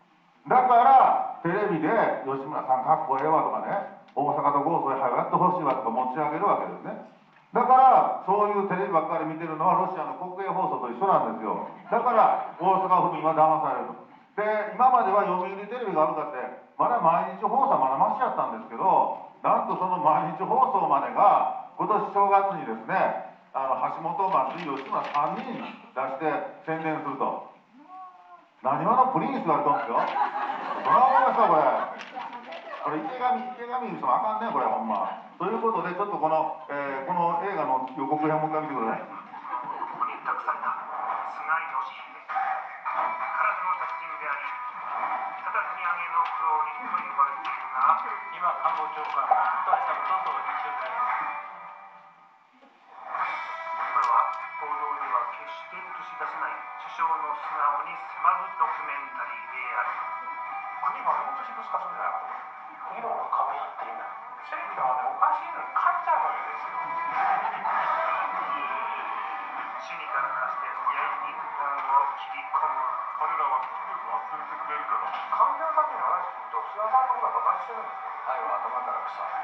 だからテレビで吉村さんかっこええわとかね、大阪とゴーストでやってほしいわとか持ち上げるわけですね。だからそういうテレビばっかり見てるのはロシアの国営放送と一緒なんですよ。だから大阪府民は騙されると。で、今までは読売テレビがあるかってまだ毎日放送まだマシやったんですけど、なんとその毎日放送までが今年正月にですね、橋本、松井、吉村3人出して宣伝すると。何話のプリンス言われたんですよ。どう思いますかこれ。池上言う人もあかんねこれほんま。ということでちょっとこの映画の予告編もう一回見てください。 託された菅義偉、空手の達人であり叩き上げの苦労人と呼ばれているが、今官房長官が答えたことと一緒であります。これは報道では決して映し出せない首相の素顔に迫るドキュメンタリーである。国が落としぶつかすんじゃなかった。議論が噛み合っていない。選挙はね、おかしいのに勝っちゃうわけですよ。シニカルな視点で日本を切り込む。彼らはきっと忘れてくれるから。官僚たちの話聞くと菅さんの方が馬鹿にしてるんですよ。はい、頭から腐る。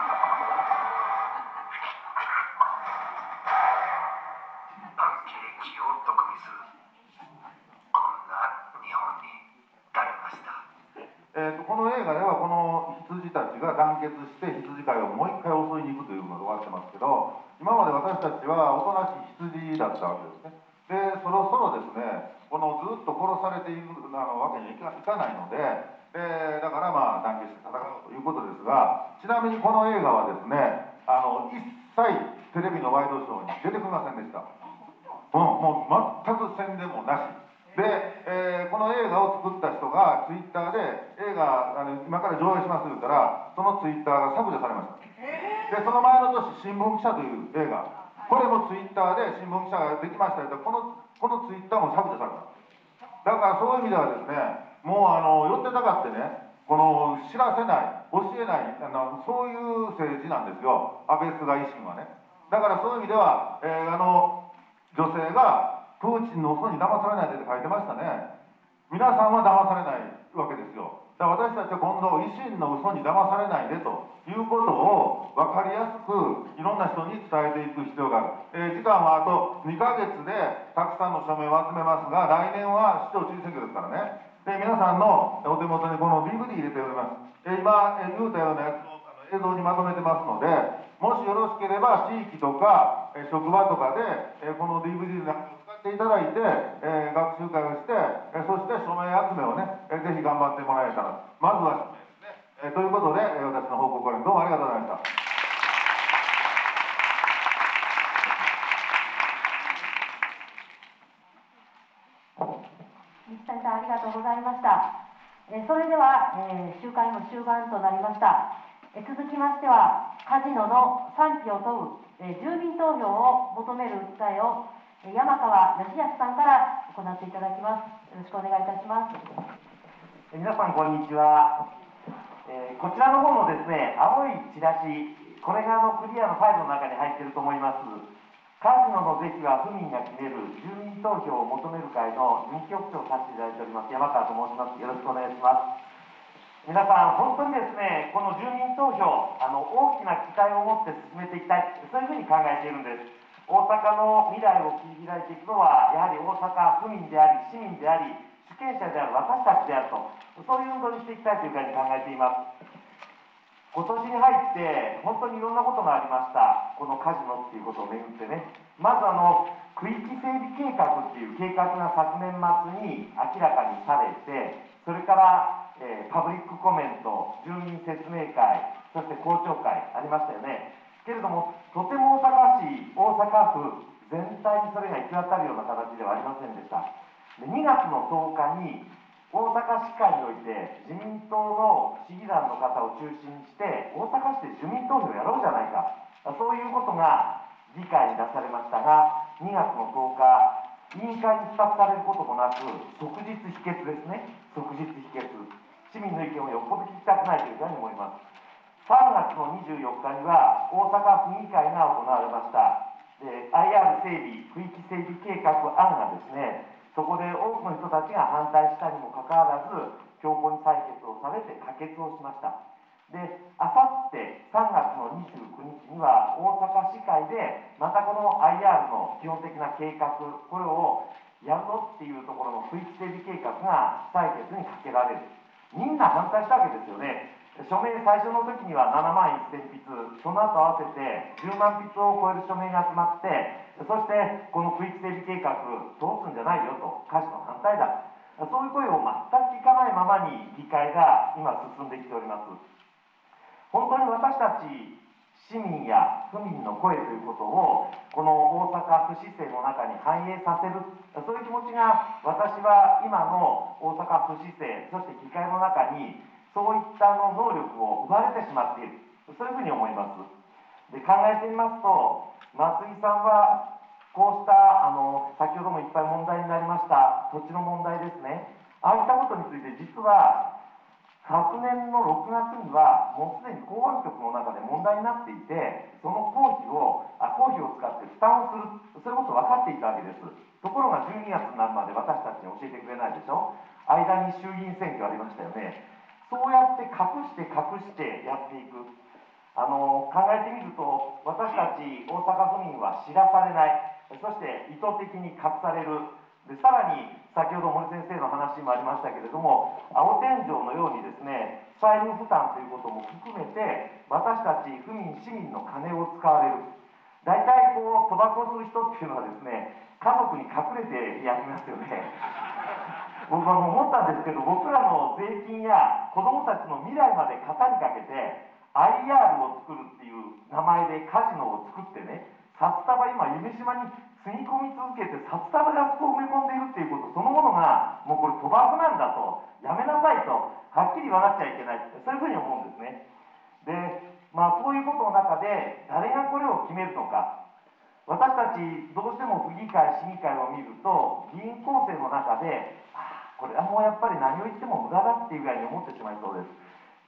パンケーキを毒味する。こんな日本に誰がした。 この映画ではこの羊たちが団結して羊飼いをもう一回襲いに行くというのが終わってますけど、今まで私たちはおとなしい羊だったわけですね。でそろそろですね、このずっと殺されているわけにはいかないので、だからまあ団結して戦うということですが、ちなみにこの映画はですね、一切テレビのワイドショーに出てきませんでした。もう全く宣伝もなしで、この映画を作った人がツイッターで映画今から上映しますと言ったら、そのツイッターが削除されました。でその前の年、新聞記者という映画、これもツイッターで新聞記者ができましたけど、このツイッターも削除された。だからそういう意味ではですね、もう寄ってたかってね、この知らせない、教えない、そういう政治なんですよ、安倍菅維新はね。だからそういう意味では、女性がプーチンの嘘に騙されないでって書いてましたね。皆さんは騙されないわけですよ。だから私たちは今度、維新の嘘に騙されないでということを分かりやすくいろんな人に伝えていく必要がある。時間はあと2ヶ月でたくさんの署名を集めますが、来年は市長知事選挙ですからね。で皆さんのお手元にこの DVD 入れております。今言うたようなやつを映像にまとめてますので、もしよろしければ地域とか職場とかでこの DVD なんかを使っていただいて学習会をして、そして署名集めをねぜひ頑張ってもらえたら、まずは署名ですね。ということで私の報告はどうもありがとうございました。 西谷さん、ありがとうございました。それでは、集会の終盤となりました。続きましては、カジノの賛否を問う、住民投票を求める訴えを、山川義康さんから行っていただきます。よろしくお願いいたします。 皆さん、こんにちは。こちらの方のですね、青いチラシ、これがクリアのファイルの中に入っていると思います。カジノの是非は府民が決める住民投票を求める会の事務局長をさせていただいております山川と申します。よろしくお願いします。皆さん、本当にですね、この住民投票、大きな期待を持って進めていきたい、そういうふうに考えているんです。大阪の未来を切り開いていくのは、やはり大阪府民であり、市民であり、主権者である私たちであると、そういう運動にしていきたいというふうに考えています。今年に入って本当にいろんなことがありました。このカジノっていうことをめぐってね。まず区域整備計画っていう計画が昨年末に明らかにされて、それから、パブリックコメント、住民説明会、そして公聴会ありましたよね。けれども、とても大阪市、大阪府全体にそれが行き渡るような形ではありませんでした。で、2月の10日に大阪市会において自民党の市議団の方を中心にして大阪市で住民投票をやろうじゃないか、そういうことが議会に出されましたが、2月の10日委員会に付託されることもなく即日否決ですね。即日否決、市民の意見をよっぽど聞きたくないというふうに思います。3月の24日には大阪府議会が行われました。で IR 整備区域整備計画案がですね、 そこで多くの人たちが反対したにもかかわらず強行に採決をされて可決をしました。で、あさって3月の29日には大阪市会でまたこの IR の基本的な計画、これをやるぞっていうところの区域整備計画が採決にかけられる。みんな反対したわけですよね。署名最初の時には7万1000筆、その後合わせて10万筆を超える署名が集まって、そしてこの区域整備計画通すんじゃないよと、カジノ反対だ、そういう声を全く聞かないままに議会が今進んできております。本当に私たち市民や府民の声ということをこの大阪府市政の中に反映させる、そういう気持ちが私は今の大阪府市政、そして議会の中にそういった能力を奪われてしまっている、そういうふうに思います。で、考えてみますと、松井さんはこうした先ほどもいっぱい問題になりました土地の問題ですね、ああいったことについて実は昨年の6月にはもうすでに公安局の中で問題になっていて、その公費を使って負担をする、そういうこと分かっていたわけです。ところが12月になるまで私たちに教えてくれないでしょ。間に衆議院選挙ありましたよね。そうやって隠してやっていく。考えてみると、私たち大阪府民は知らされない、そして意図的に隠される。で、さらに先ほど森先生の話にもありましたけれども、青天井のようにですね、債務負担ということも含めて私たち府民市民の金を使われる。大体こう賭博をする人っていうのはですね、家族に隠れてやりますよね。僕は思ったんですけど、僕らの税金や子どもたちの未来まで肩にかけて IR を作るっていう名前でカジノを作ってね、札束今夢洲につぎ込み続けて札束であそこを埋め込んでいるっていうことそのものがもうこれ賭博なんだと、やめなさいとはっきり言わなくちゃいけない、そういうふうに思うんですね。で、そういうことの中で誰がこれを決めるのか。私たちどうしても府議会、市議会を見ると議員構成の中でこれはもうやっぱり何を言っても無駄だっていうぐらいに思ってしまいそうです。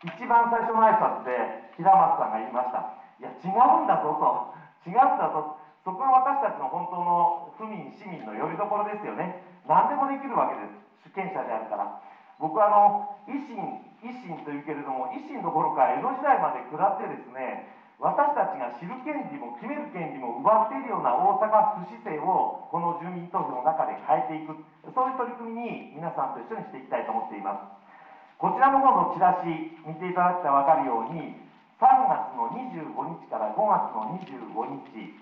一番最初の挨拶で平松さんが言いました。いや違うんだぞと、違うんだぞ、そこが私たちの本当の府民、市民のよりどころですよね。何でもできるわけです、主権者であるから。僕は維新というけれども、維新どころか江戸時代まで食らってですね、私たちが知る権利も決める権利も奪っているような大阪府市政をこの住民投票の中で変えていく、そういう取り組みに皆さんと一緒にしていきたいと思っています。こちらの方のチラシ見ていただくと分かるように、3月の25日から5月の25日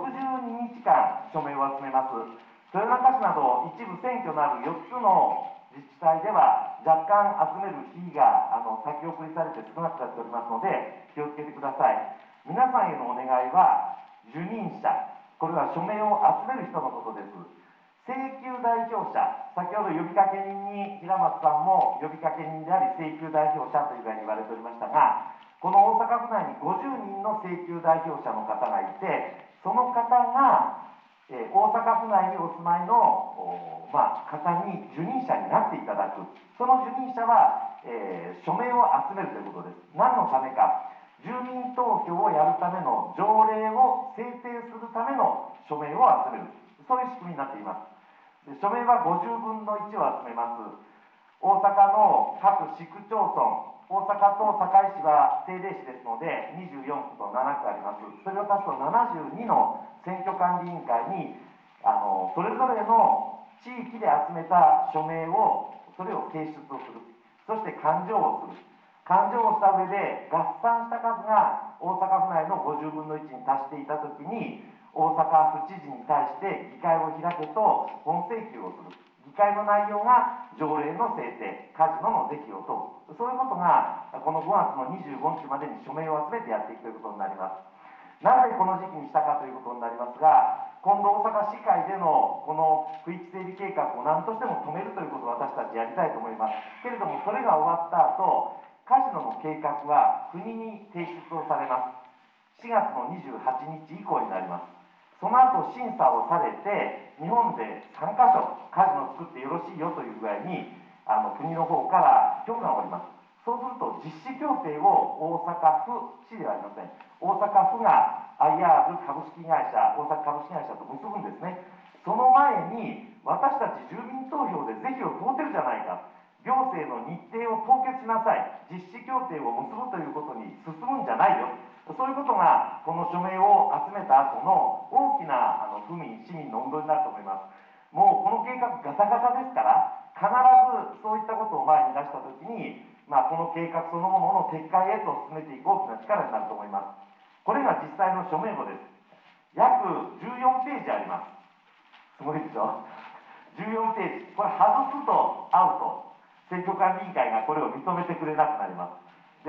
62日間署名を集めます。豊中市など一部選挙のある4つの自治体では若干集める日が先送りされて少なくなっておりますので気をつけてください。皆さんへのお願いは受任者、これは署名を集める人のことです。請求代表者、先ほど呼びかけ人に平松さんも呼びかけ人であり請求代表者というふうに言われておりましたが、この大阪府内に50人の請求代表者の方がいて、その方が大阪府内にお住まいの方に受任者になっていただく。その受任者は、署名を集めるということです。何のためか、住民投票をやるための条例を制定するための署名を集める、そういう仕組みになっています。で、署名は50分の1を集めます。大阪の各市区町村、大阪と堺市は政令市ですので24区と7区あります。それを足すと72の選挙管理委員会にそれぞれの地域で集めた署名をそれを提出をする、そして勘定をする。勘定をした上で合算した数が大阪府内の50分の1に達していたときに、大阪府知事に対して議会を開けと本請求をする。議会の内容が条例の制定、カジノの是非を問う、そういうことがこの5月の25日までに署名を集めてやっていくということになります。なぜこの時期にしたかということになりますが、今度大阪市会でのこの区域整備計画を何としても止めるということを私たちやりたいと思いますけれども、それが終わった後、カジノの計画は国に提出をされます。4月の28日以降になります。その後審査をされて、日本で3カ所カジノを作ってよろしいよという具合に国の方から許可が下ります。そうすると実施協定を大阪府市ではありません、大阪府が IR 株式会社、大阪株式会社と結ぶんですね。その前に私私たち住民投票で是非を問うてるじゃないか、行政の日程を凍結しなさい、実施協定を結ぶということに進むんじゃないよ、そういうことがこの署名を集めた後の大きな府民、市民の運動になると思います。もうこの計画ガタガタですから、必ずそういったことを前に出したときに、この計画そのものの撤回へと進めていく大きな力になると思います。これが実際の署名簿です。約14ページあります。すごいでしょ。14ページ、これ外すとアウト、選挙管理委員会がこれを認めてくれなくなります。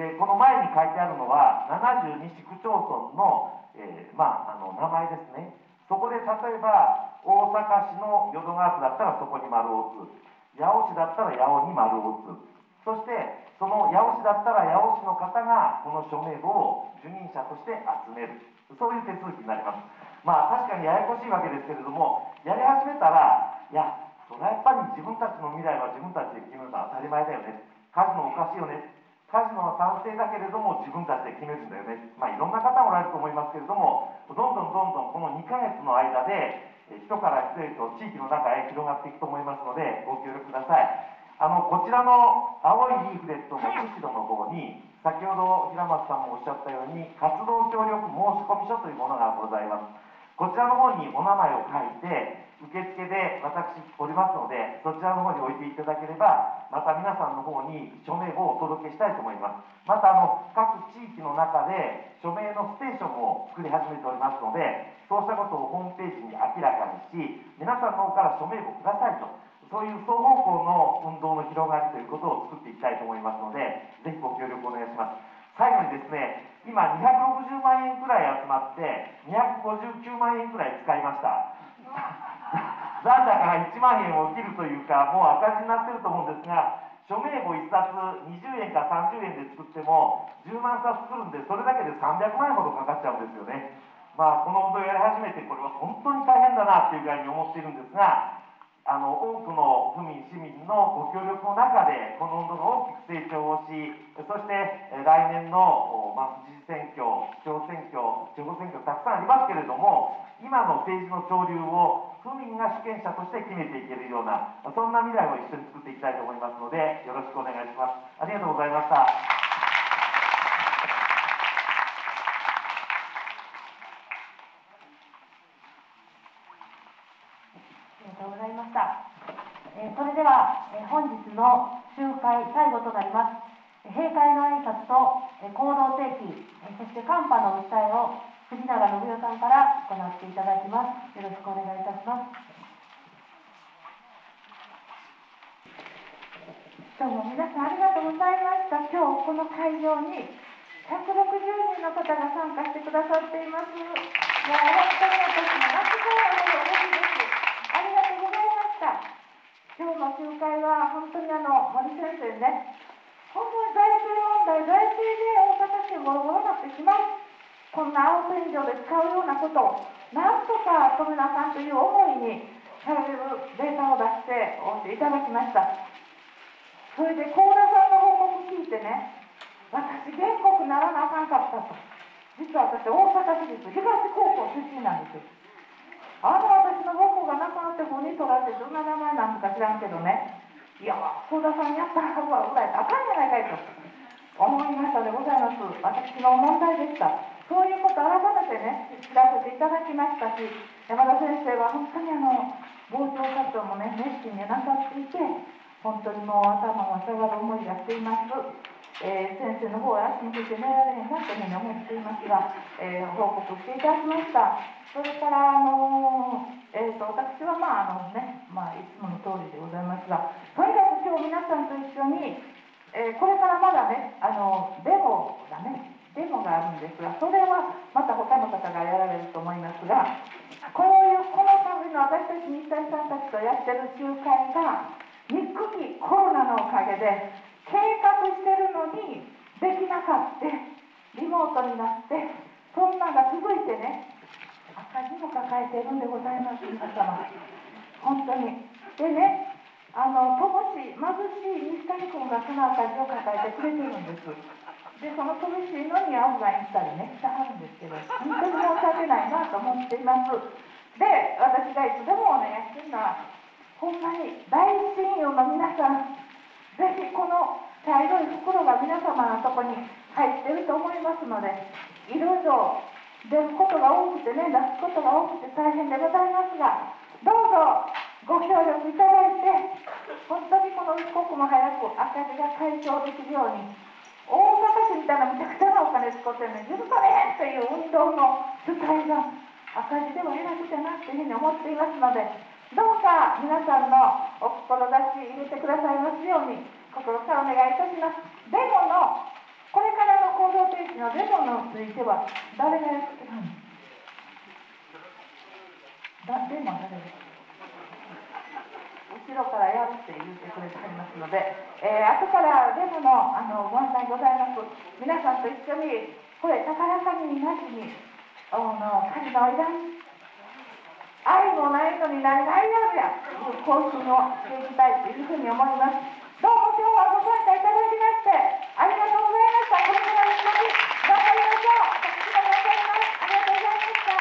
で、この前に書いてあるのは、72市区町村の、名前ですね。そこで例えば、大阪市の淀川区だったらそこに丸を打つ、八尾市だったら八尾に丸を打つ、そしてその八尾市だったら八尾市の方がこの署名簿を受任者として集める、そういう手続きになります。確かにややこしいわけですけれども、やり始めたら、いや、それはやっぱり自分たちの未来は自分たちで決めるのは当たり前だよね、カジノおかしいよね、カジノは賛成だけれども自分たちで決めるんだよね、いろんな方おられると思いますけれども、どんどんこの2ヶ月の間で人から人へと地域の中へ広がっていくと思いますので、ご協力ください。こちらの青いリーフレットの後ろの方に、先ほど平松さんもおっしゃったように、活動協力申込書というものがございます。こちらの方にお名前を書いて、受付で私おりますので、そちらの方に置いていただければ、また皆さんの方に署名簿をお届けしたいと思います。また各地域の中で署名のステーションを作り始めておりますので、そうしたことをホームページに明らかにし、皆さんの方から署名簿くださいと、そういう双方向の運動の広がりということを作っていきたいと思いますので、ぜひご協力お願いします。最後にですね、今260万円くらい集まって259万円くらい使いました。残高が1万円を切るというか、もう赤字になっていると思うんですが、署名簿1冊20円か30円で作っても10万冊作るんで、それだけで300万円ほどかかっちゃうんですよね。この運動をやり始めて、これは本当に大変だなっていうぐらいに思っているんですが、多くの府民、市民のご協力の中で、この運動が大きく成長をし、そして来年の知事選挙、市長選挙、地方選挙、たくさんありますけれども、今の政治の潮流を府民が主権者として決めていけるような、そんな未来を一緒に作っていきたいと思いますので、よろしくお願いします。ありがとうございました。 それでは本日の集会最後となります。閉会の挨拶と行動提起、そして寒波の訴えを藤永信代さんから行っていただきます。よろしくお願いいたします。 どうも皆さんありがとうございました。今日この会場に160人の方が参加してくださっています。もう本当に私も泣きそうなほど嬉しいです。ありがとうございました。今日の集会は本当に森先生ね、本当に財政問題、財政で大阪市ボロボロになってしまう、こんなアウト援助で使うようなことをなんとか止めなあかんという思いに頼れるデータを出しておいていただきました。それで幸田さんの報告聞いてね、私原告ならなあかんかったと。実は私大阪市立東高校出身なんですよ。私の母校が亡くなって本に取られてどんな名前なんか知らんけどね、いや幸田さんにやったはずはぐらいあかんじゃないかいと思いましたでございます。私の問題でした。そういうこと改めてね知らせていただきましたし、山田先生は本当に傍聴活動もね熱心になさっていて、本当にもう頭が下がる思いがしています。先生の方は足向けて寝られへんなというふうに思っていますが、報告していただきました。それから私はいつもの通りでございますが、とにかく今日皆さんと一緒に、これからまだねデモがあるんですが、それはまた他の方がやられると思いますが、この度の私たち日大さんたちとやってる集会がにっくきコロナのおかげで計画してるのにできなかった、リモートになってそんなのが続いてね、赤字も抱えているんでございます。皆様本当にでね、乏しい貧しい西谷君がその赤字を抱えてくれてるんです。でその乏しいのにオフラインしたりねしてはるんですけど、本当に申し訳ないなと思っています。で私がいつでもお願いしてるのは、 ほんまに大親友の皆さん、ぜひこの茶色い袋が皆様のとこに入ってると思いますので、いろいろ出ることが多くてね、出すことが多くて大変でございますが、どうぞご協力いただいて、本当にこの一刻も早く赤字が解消できるように、大阪市みたいなむちゃくちゃなお金使ってね、許されへんという運動の主体が赤字ではなくてなというふうに思っていますので、どうか皆さんのお志入れてくださいますように心からお願いいたします。デモのこれからの行動停止のデモについては誰がやってるの？デモは誰ですか？後ろからやるって言ってくれてはりますので、後からデモのご案内ございます。皆さんと一緒にこれ高らかになしに火事のいらん愛もないのに何が愛やるや行進をしていきたいというふうに思います。どうも今日はご参加いただきましてありがとうございました。これから一緒に頑張りましょう。私が頑張ります。ありがとうございました。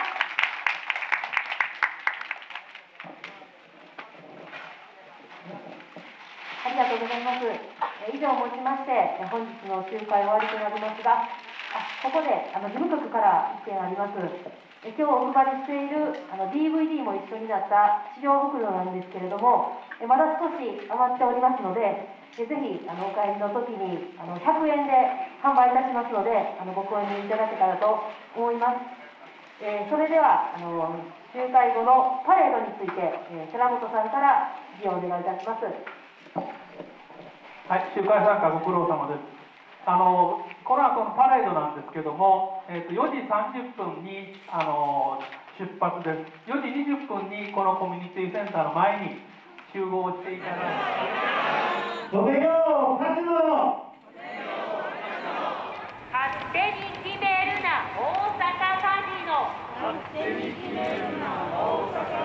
ありがとうございます。以上をもちまして本日の集会終わりとなりますが、ここで事務局から1点あります。今日お配りしているDVD も一緒になった資料袋なんですけれども、まだ少し余っておりますので、ぜひお帰りの時に100円で販売いたしますのでご購入いただけたらと思います。それでは集会後のパレードについて寺本さんから議をお願いいたします。 はい、集会参加ご苦労様です。この後のパレードなんですけども、4時30分に出発です。4時20分にこのコミュニティセンターの前に集合していただいて、 止めようカジノ、 勝手に決めるな大阪カジノ、勝手に決めるな大阪